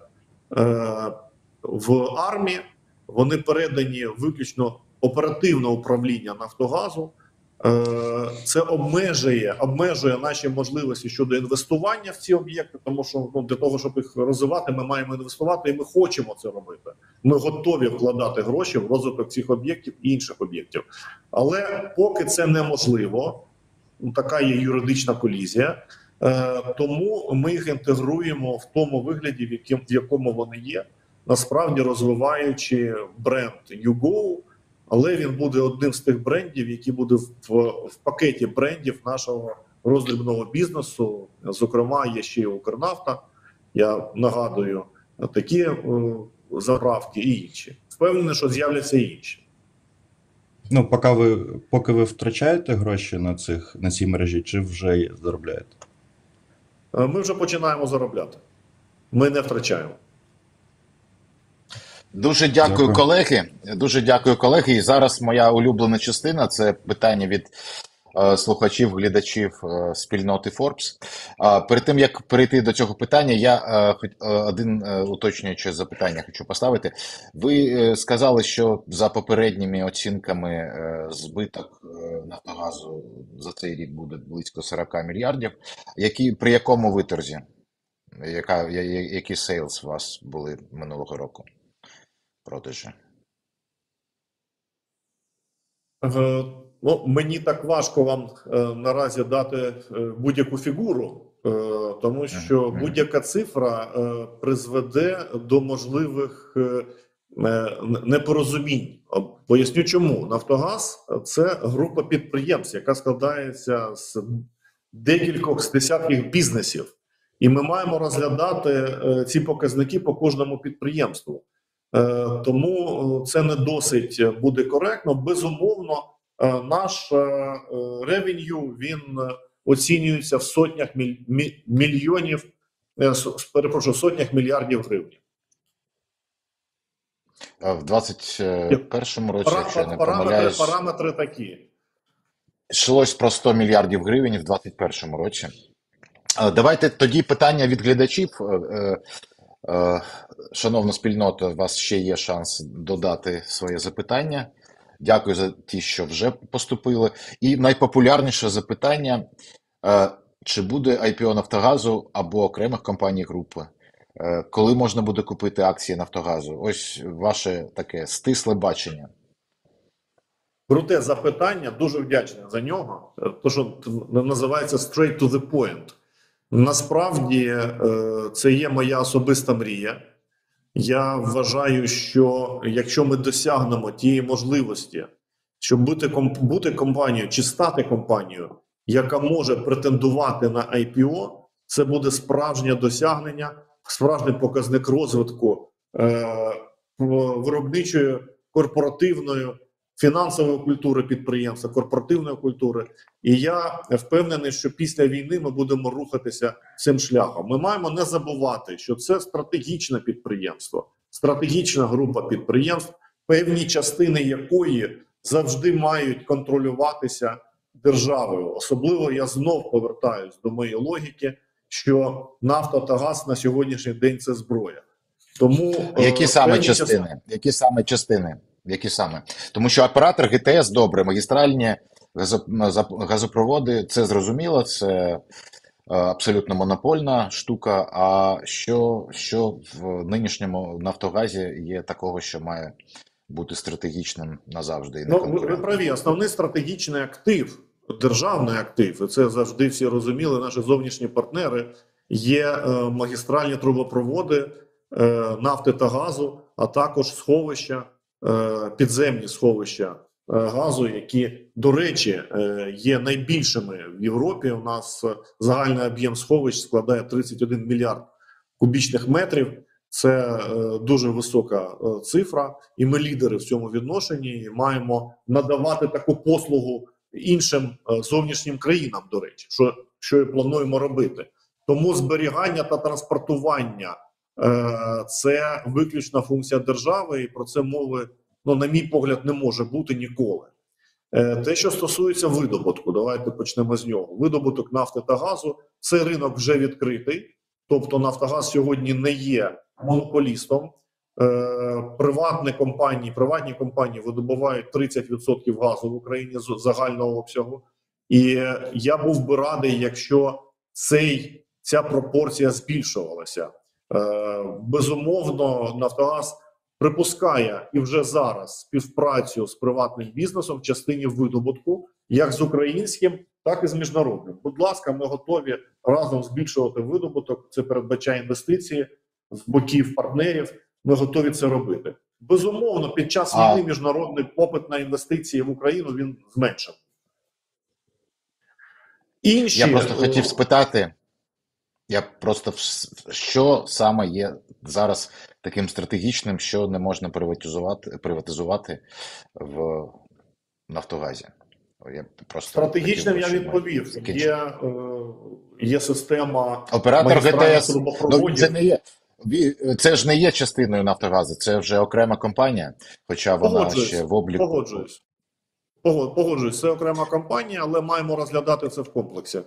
в АРМі, вони передані виключно оперативне управління «Нафтогазу». Це обмежує наші можливості щодо інвестування в ці об'єкти, тому що для того, щоб їх розвивати, ми маємо інвестувати, і ми хочемо це робити. Ми готові вкладати гроші в розвиток цих об'єктів і інших об'єктів. Але поки це неможливо, така є юридична колізія, тому ми їх інтегруємо в тому вигляді, в якому вони є, насправді розвиваючи бренд YouGo, але він буде одним з тих брендів, який буде в пакеті брендів нашого роздрібного бізнесу. Зокрема, є ще й «Укрнафта», я нагадую, такі заправки і інші. Впевнений, що з'являться і інші. Ну, поки ви втрачаєте гроші на цій мережі, чи вже заробляєте? Ми вже починаємо заробляти. Ми не втрачаємо. Дуже дякую, колеги. Дуже дякую, колеги. І зараз моя улюблена частина – це питання від слухачів, глядачів спільноти Forbes. Перед тим, як перейти до цього питання, я один уточнююче запитання хочу поставити. Ви сказали, що за попередніми оцінками збиток Нафтогазу за цей рік буде близько 40 мільярдів. При якому виторзі? Які сейлс у вас були минулого року? Продажі? Ну, мені так важко вам наразі дати будь-яку фігуру, тому що будь-яка цифра призведе до можливих непорозумінь. Поясню чому. Нафтогаз – це група підприємств, яка складається з декількох десятків бізнесів. І ми маємо розглядати ці показники по кожному підприємству. Тому це не досить буде коректно. Безумовно, наш ревеню, він оцінюється в сотнях мільйонів, сотнях мільярдів гривень. В 2021 році, якщо я не помиляюсь, Параметри такі. йшлось про 100 мільярдів гривень в 2021 році. Давайте тоді питання від глядачів. Шановна спільнота, у вас ще є шанс додати своє запитання. Дякую за ті, що вже поступили. І найпопулярніше запитання: чи буде IPO Нафтогазу або окремих компаній групи? Коли можна буде купити акції Нафтогазу? Ось ваше таке стисле бачення. Круте запитання, дуже вдячний за нього. То, що називається straight to the point. Насправді, це є моя особиста мрія. Я вважаю, що якщо ми досягнемо тієї можливості, щоб бути компанією чи стати компанією, яка може претендувати на IPO, це буде справжнє досягнення, справжній показник розвитку виробничої, корпоративної, фінансової культури підприємства, корпоративної культури. І я впевнений, що після війни ми будемо рухатися цим шляхом. Ми маємо не забувати, що це стратегічне підприємство, стратегічна група підприємств, певні частини якої завжди мають контролюватися державою. Особливо я знов повертаюсь до моєї логіки, що нафта та газ на сьогоднішній день – це зброя. Тому які саме частини? Які саме частини? Які саме? Тому що оператор ГТС добре, магістральні газопроводи, це зрозуміло, це абсолютно монопольна штука. А що в нинішньому Нафтогазі є такого, що має бути стратегічним назавжди? І не ви праві, основний стратегічний актив, державний актив, і це завжди всі розуміли, наші зовнішні партнери, є магістральні трубопроводи нафти та газу, а також сховища, підземні сховища газу, які, до речі, є найбільшими в Європі. У нас загальний об'єм сховищ складає 31 мільярд кубічних метрів. Це дуже висока цифра, і ми лідери в цьому відношенні, і маємо надавати таку послугу іншим зовнішнім країнам, до речі, що і плануємо робити. Тому зберігання та транспортування це виключна функція держави, і про це мови, на мій погляд, не може бути ніколи. Те, що стосується видобутку, давайте почнемо з нього. Видобуток нафти та газу – це ринок вже відкритий, тобто Нафтогаз сьогодні не є монополістом. Приватні компанії видобувають 30% газу в Україні з загального обсягу. І я був би радий, якщо ця пропорція збільшувалася. Безумовно, Нафтогаз припускає і вже зараз співпрацю з приватним бізнесом в частині видобутку, як з українським, так і з міжнародним. Будь ласка, ми готові разом збільшувати видобуток, це передбачає інвестиції з боків партнерів, ми готові це робити. Безумовно, під час війни міжнародний попит на інвестиції в Україну, він зменшив. Я просто хотів спитати, що саме є зараз таким стратегічним, що не можна приватизувати в Нафтогазі? Стратегічним я відповів. Є система оператор ГТС. трубопроводів. Це ж не є частиною Нафтогазу, це вже окрема компанія, хоча вона ще в обліку. Погоджуюсь, це окрема компанія, але маємо розглядати це в комплексі.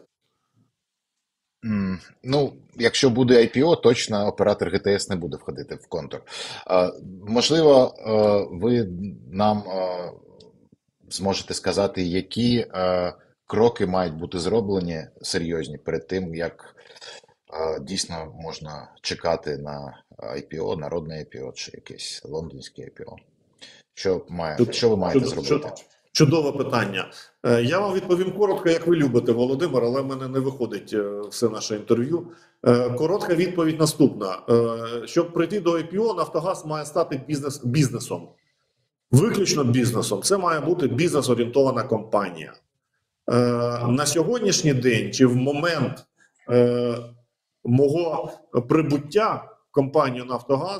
Якщо буде IPO, точно оператор ГТС не буде входити в контур. Можливо, ви нам зможете сказати, які кроки мають бути зроблені серйозні перед тим, як дійсно можна чекати на IPO, народне IPO чи якесь лондонське IPO. Що ви маєте зробити? Чудове питання. Я вам відповім коротко, як ви любите, Володимир, але в мене не виходить все наше інтерв'ю. Коротка відповідь наступна. Щоб прийти до IPO, Нафтогаз має стати бізнесом. Виключно бізнесом. Це має бути бізнес-орієнтована компанія. На сьогоднішній день, чи в момент мого прибуття в компанію Нафтогаз,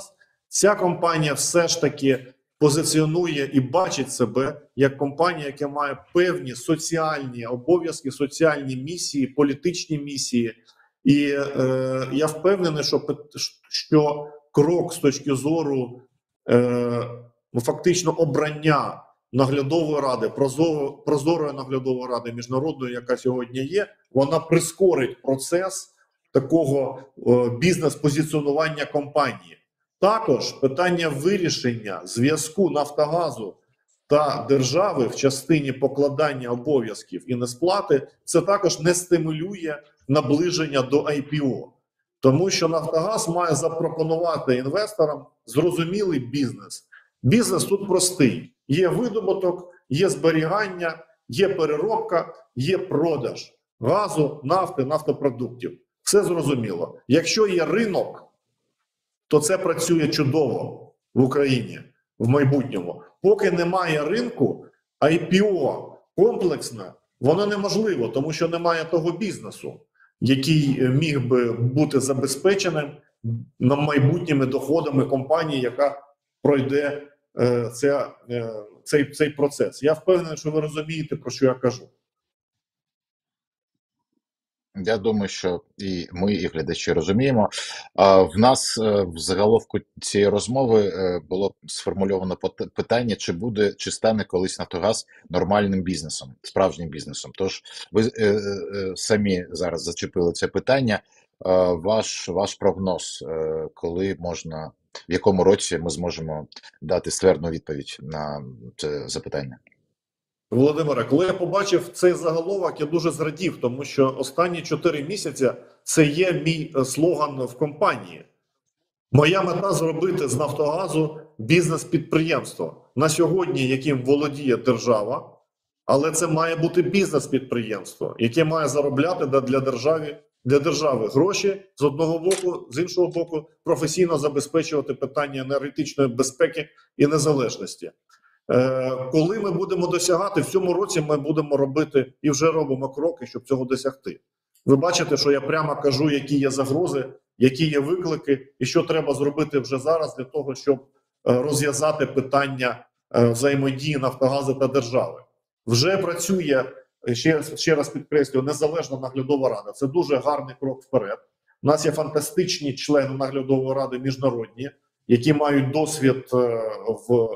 Ця компанія все ж таки позиціонує і бачить себе як компанія, яка має певні соціальні обов'язки, соціальні місії, політичні місії. І я впевнений, що крок з точки зору фактично обрання наглядової ради, прозорої наглядової ради міжнародної, яка сьогодні є, вона прискорить процес такого бізнес-позиціонування компанії. Також питання вирішення зв'язку Нафтогазу та держави в частині покладання обов'язків і несплати, це також не стимулює наближення до IPO. Тому що Нафтогаз має запропонувати інвесторам зрозумілий бізнес. Бізнес тут простий. Є видобуток, є зберігання, є переробка, є продаж газу, нафти, нафтопродуктів. Все зрозуміло. Якщо є ринок, то це працює чудово в Україні в майбутньому. Поки немає ринку, IPO комплексне, воно неможливо, тому що немає того бізнесу, який міг би бути забезпеченим майбутніми доходами компанії, яка пройде цей процес. Я впевнений, що ви розумієте, про що я кажу. Я думаю, що і ми, і глядачі розуміємо. В нас в заголовку цієї розмови було сформульовано питання, чи стане колись Нафтогаз нормальним бізнесом, справжнім бізнесом. Тож ви самі зараз зачепили це питання. Ваш прогноз, коли можна, в якому році ми зможемо дати ствердну відповідь на це запитання? Володимире, коли я побачив цей заголовок, я дуже зрадів, тому що останні 4 місяці це є мій слоган в компанії. Моя мета – зробити з Нафтогазу бізнес-підприємство, на сьогодні яким володіє держава, але це має бути бізнес-підприємство, яке має заробляти для держави гроші з одного боку, з іншого боку професійно забезпечувати питання енергетичної безпеки і незалежності. Коли ми будемо досягати, в цьому році ми будемо робити і вже робимо кроки, щоб цього досягти. Ви бачите, що я прямо кажу, які є загрози, які є виклики і що треба зробити вже зараз для того, щоб розв'язати питання взаємодії Нафтогазу та держави. Вже працює, ще раз підкреслюю, незалежна наглядова рада. Це дуже гарний крок вперед. У нас є фантастичні члени наглядової ради міжнародні, які мають досвід в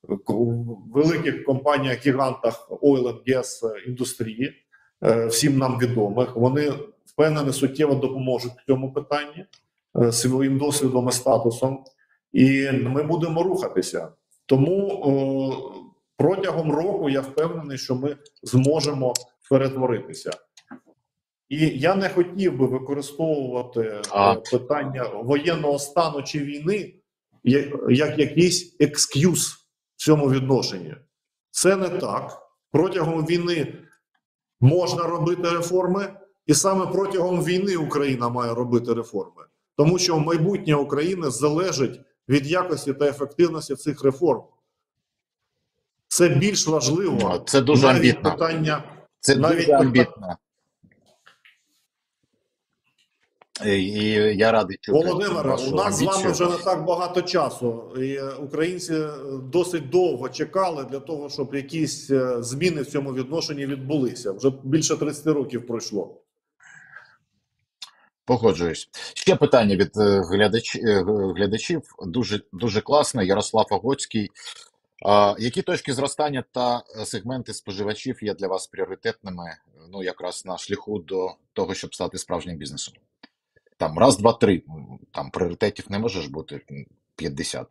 великих компаніях-гігантах oil and gas індустрії, всім нам відомих. Вони, впевнені, суттєво допоможуть в цьому питанні своїм досвідом і статусом. І ми будемо рухатися. Тому протягом року я впевнений, що ми зможемо перетворитися. І я не хотів би використовувати питання воєнного стану чи війни як якийсь екскюз в цьому відношенні. Це не так. Протягом війни можна робити реформи, і саме протягом війни Україна має робити реформи. Тому що майбутнє України залежить від якості та ефективності цих реформ. Це більш важливо. Це дуже амбітно. Питання, це дуже амбітно. І я радий чути. Володимире, у нас з вами вже не так багато часу. І українці досить довго чекали для того, щоб якісь зміни в цьому відношенні відбулися. Вже більше 30 років пройшло. Погоджуюсь. Ще питання від глядачів. Дуже класно. Ярослав Огоцький. Які точки зростання та сегменти споживачів є для вас пріоритетними, ну, якраз на шляху до того, щоб стати справжнім бізнесом? Там раз, два, три. Там пріоритетів не може ж бути 50.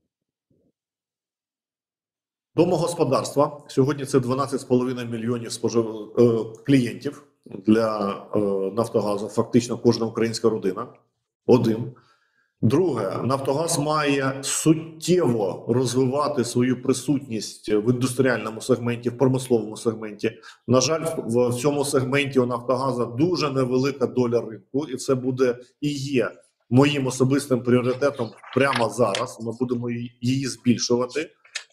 Домогосподарства. Сьогодні це 12,5 мільйонів клієнтів для Нафтогазу. Фактично кожна українська родина. Один. Друге, Нафтогаз має суттєво розвивати свою присутність в індустріальному сегменті, в промисловому сегменті. На жаль, в цьому сегменті у Нафтогаза дуже невелика доля ринку, і це буде і є моїм особистим пріоритетом прямо зараз. Ми будемо її збільшувати.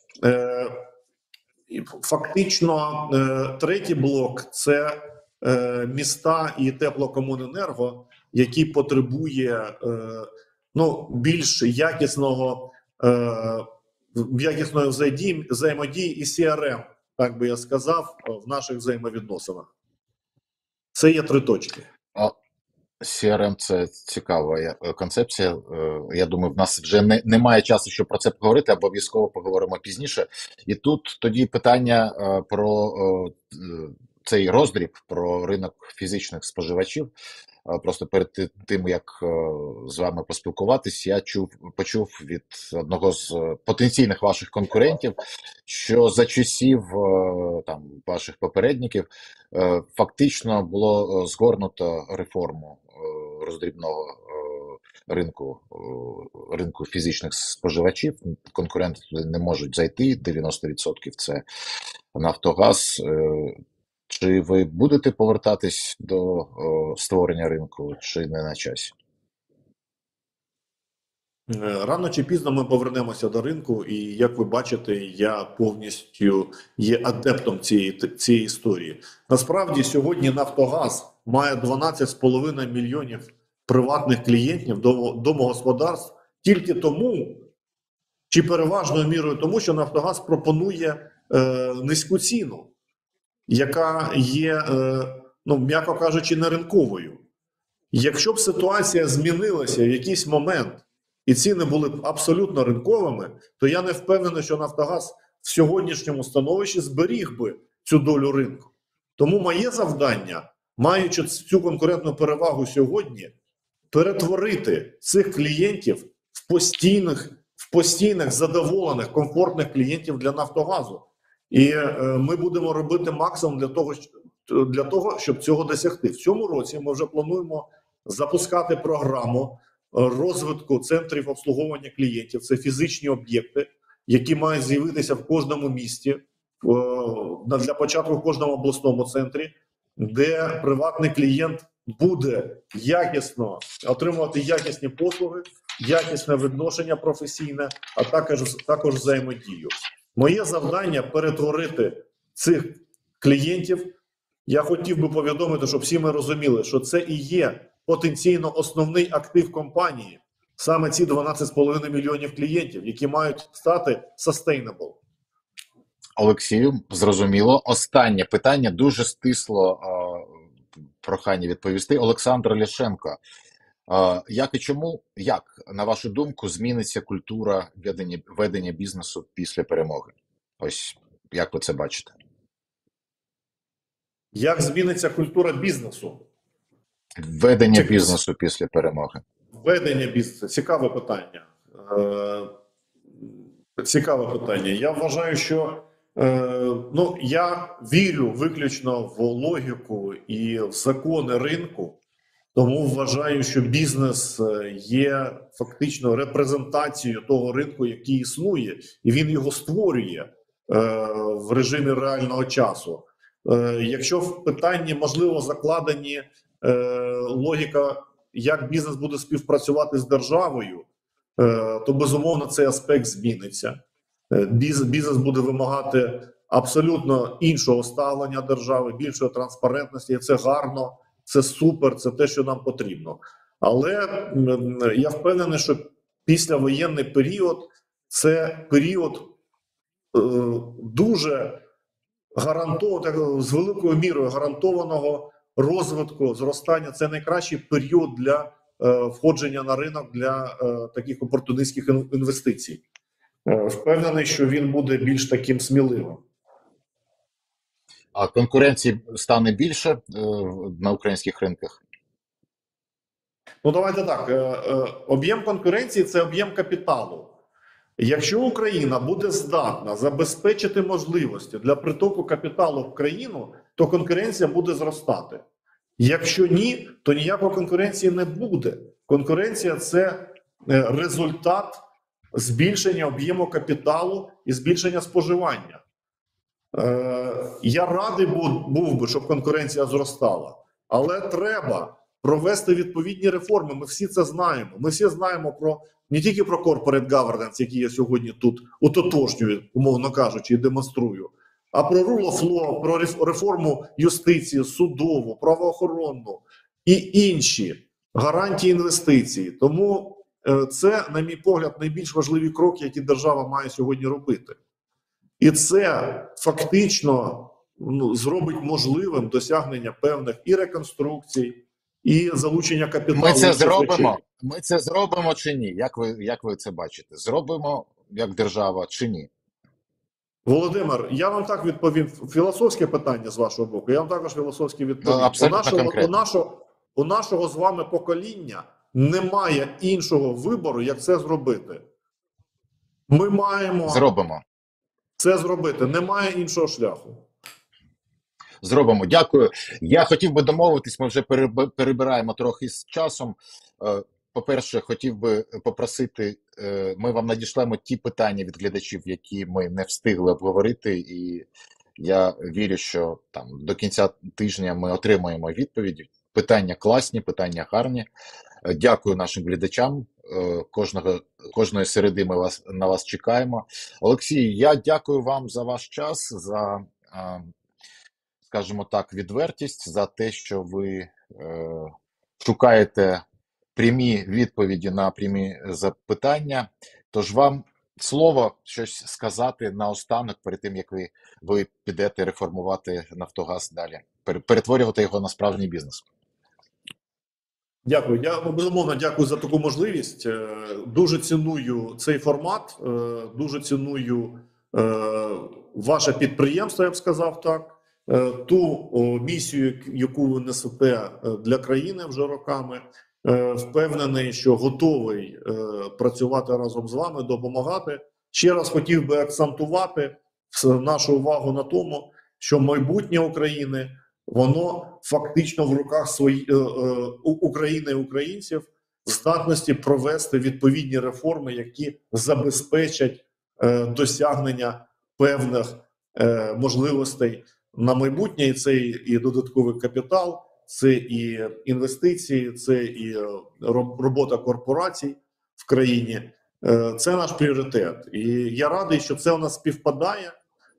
Фактично, третій блок – це міста і теплокомуненерго, який потребує більш якісного якісної взаємодії і CRM, так би я сказав, в наших взаємовідносинах. Це є 3 точки. CRM – це цікава концепція. Я думаю, в нас вже немає часу, щоб про це поговорити, обов'язково поговоримо пізніше. І тут тоді питання про цей роздріб, про ринок фізичних споживачів. Просто перед тим, як з вами поспілкуватись, я почув від одного з потенційних ваших конкурентів, що за часів там ваших попередників фактично було згорнуто реформу роздрібного ринку фізичних споживачів. Конкуренти туди не можуть зайти, 90% це Нафтогаз. Чи ви будете повертатись до створення ринку, чи не на часі? Рано чи пізно ми повернемося до ринку, і як ви бачите, я повністю є адептом цієї історії. Насправді, сьогодні Нафтогаз має 12,5 мільйонів приватних клієнтів, домогосподарств, тільки тому, чи переважною мірою тому, що Нафтогаз пропонує низьку ціну, яка є, м'яко кажучи, не ринковою. Якщо б ситуація змінилася в якийсь момент, і ціни були б абсолютно ринковими, то я не впевнений, що Нафтогаз в сьогоднішньому становищі зберіг би цю долю ринку. Тому моє завдання, маючи цю конкурентну перевагу сьогодні, перетворити цих клієнтів в постійних задоволених, комфортних клієнтів для Нафтогазу. І ми будемо робити максимум для того, щоб цього досягти. В цьому році ми вже плануємо запускати програму розвитку центрів обслуговування клієнтів. Це фізичні об'єкти, які мають з'явитися в кожному місті, для початку в кожному обласному центрі, де приватний клієнт буде якісно отримувати якісні послуги, якісне відношення професійне, а також взаємодію. Моє завдання перетворити цих клієнтів. Я хотів би повідомити, щоб всі ми розуміли, що це і є потенційно основний актив компанії. Саме ці 12,5 мільйонів клієнтів, які мають стати sustainable. Олексію, зрозуміло. Останнє питання, дуже стисло прохання відповісти. Олександр Ляшенко. Як і чому, на вашу думку, зміниться культура ведення бізнесу після перемоги? Ось, як ви це бачите? Як зміниться культура бізнесу? Ведення бізнесу після перемоги. Ведення бізнесу. Цікаве питання. Цікаве питання. Я вважаю, що я вірю виключно в логіку і в закони ринку. Тому вважаю, що бізнес є фактично репрезентацією того ринку, який існує, і він його створює в режимі реального часу. Якщо в питанні, можливо, закладені логіка, як бізнес буде співпрацювати з державою, то, безумовно, цей аспект зміниться. Бізнес буде вимагати абсолютно іншого ставлення держави, більшої транспарентності, і це гарно. Це супер, це те, що нам потрібно. Але я впевнений, що післявоєнний період – це період дуже гарантованого, з великою мірою гарантованого розвитку, зростання. Це найкращий період для входження на ринок для таких опортунистських інвестицій. Впевнений, що він буде більш таким сміливим. А конкуренції стане більше на українських ринках? Давайте так. Об'єм конкуренції – це об'єм капіталу. Якщо Україна буде здатна забезпечити можливості для притоку капіталу в країну, то конкуренція буде зростати. Якщо ні, то ніякої конкуренції не буде. Конкуренція – це результат збільшення об'єму капіталу і збільшення споживання. Я радий був би, щоб конкуренція зростала, але треба провести відповідні реформи. Ми всі це знаємо. Ми всі знаємо не тільки про corporate governance, який я сьогодні тут утотожнюю, умовно кажучи, і демонструю, а про rule of law, про реформу юстиції, судову, правоохоронну і інші гарантії інвестицій. Тому це, на мій погляд, найбільш важливі кроки, які держава має сьогодні робити. І це фактично зробить можливим досягнення певних і реконструкцій, і залучення капіталу. Ми це інших зробимо. речей. Ми це зробимо чи ні? Як ви це бачите? Зробимо як держава чи ні? Володимир, я вам так відповім. Філософське питання з вашого боку. Я вам також філософське відповім. Абсолютно конкретно. У нашого з вами покоління немає іншого вибору, як це зробити. Ми маємо Зробимо. це зробити. Немає іншого шляху. Зробимо. Дякую. Я хотів би домовитись, ми вже перебираємо трохи з часом. По-перше, хотів би попросити, ми вам надішлемо ті питання від глядачів, які ми не встигли обговорити, і я вірю, що там до кінця тижня ми отримаємо відповіді. Питання класні, питання гарні. Дякую нашим глядачам. Кожної середи ми на вас чекаємо. Олексій, я дякую вам за ваш час, за, скажімо так, відвертість, за те, що ви шукаєте прямі відповіді на прямі запитання. Тож вам слово щось сказати наостанок, перед тим, як ви підете реформувати Нафтогаз далі, перетворювати його на справжній бізнес. Дякую. Я безумовно дякую за таку можливість. Дуже ціную цей формат, дуже ціную ваше підприємство, я б сказав так, ту місію, яку ви несете для країни вже роками. Впевнений, що готовий працювати разом з вами, допомагати. Ще раз хотів би акцентувати нашу увагу на тому, що майбутнє України, воно фактично в руках України і українців, в здатності провести відповідні реформи, які забезпечать досягнення певних можливостей на майбутнє. І це і додатковий капітал, це і інвестиції, це і робота корпорацій в країні. Це наш пріоритет. І я радий, що це у нас співпадає.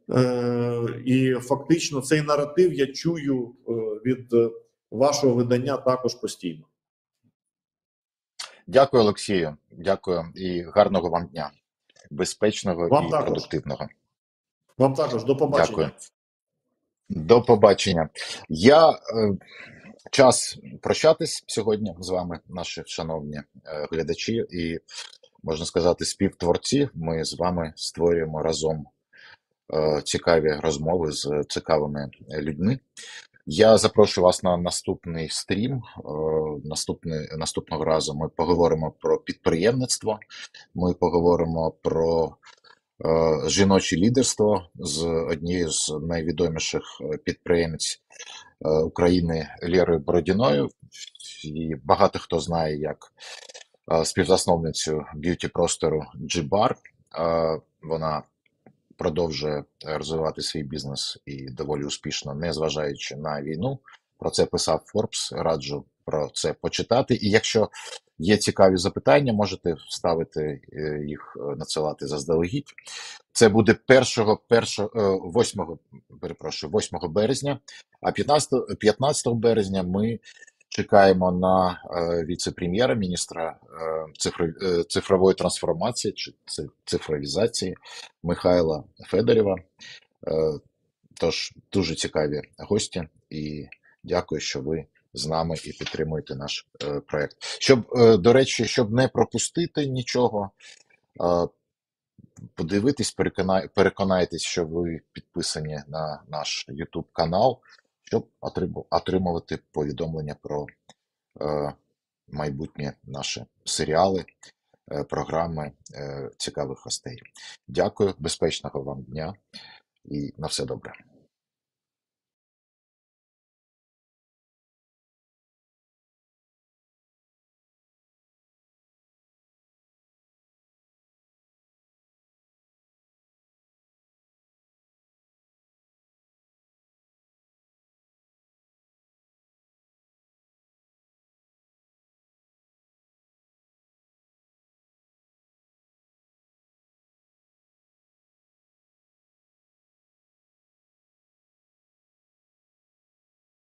І фактично цей наратив я чую від вашого видання також постійно. Дякую, Олексію. Дякую і гарного вам дня. Безпечного Вам і також. продуктивного. Вам також. До побачення. Дякую. До побачення. Час прощатись сьогодні з вами, наші шановні глядачі і, можна сказати, співтворці. Ми з вами створюємо разом цікаві розмови з цікавими людьми. Я запрошую вас на наступний стрім. Наступного разу ми поговоримо про підприємництво, ми поговоримо про жіноче лідерство з однією з найвідоміших підприємець України Лєрою Бородіною. І багато хто знає як співзасновницю б'юті-простору G-Bar. Вона продовжує розвивати свій бізнес і доволі успішно, незважаючи на війну. Про це писав Forbes, раджу про це почитати. І якщо є цікаві запитання, можете ставити їх, надсилати заздалегідь. Це буде 8 березня, а 15 березня ми чекаємо на віце-прем'єра, міністра цифрової трансформації чи цифровізації Михайла Федорєва. Тож дуже цікаві гості і дякую, що ви з нами і підтримуєте наш проєкт. До речі, щоб не пропустити нічого, подивитись, переконайтесь, що ви підписані на наш YouTube канал, щоб отримувати повідомлення про майбутні наші серіали, програми, цікавих гостей. Дякую, безпечного вам дня і на все добре.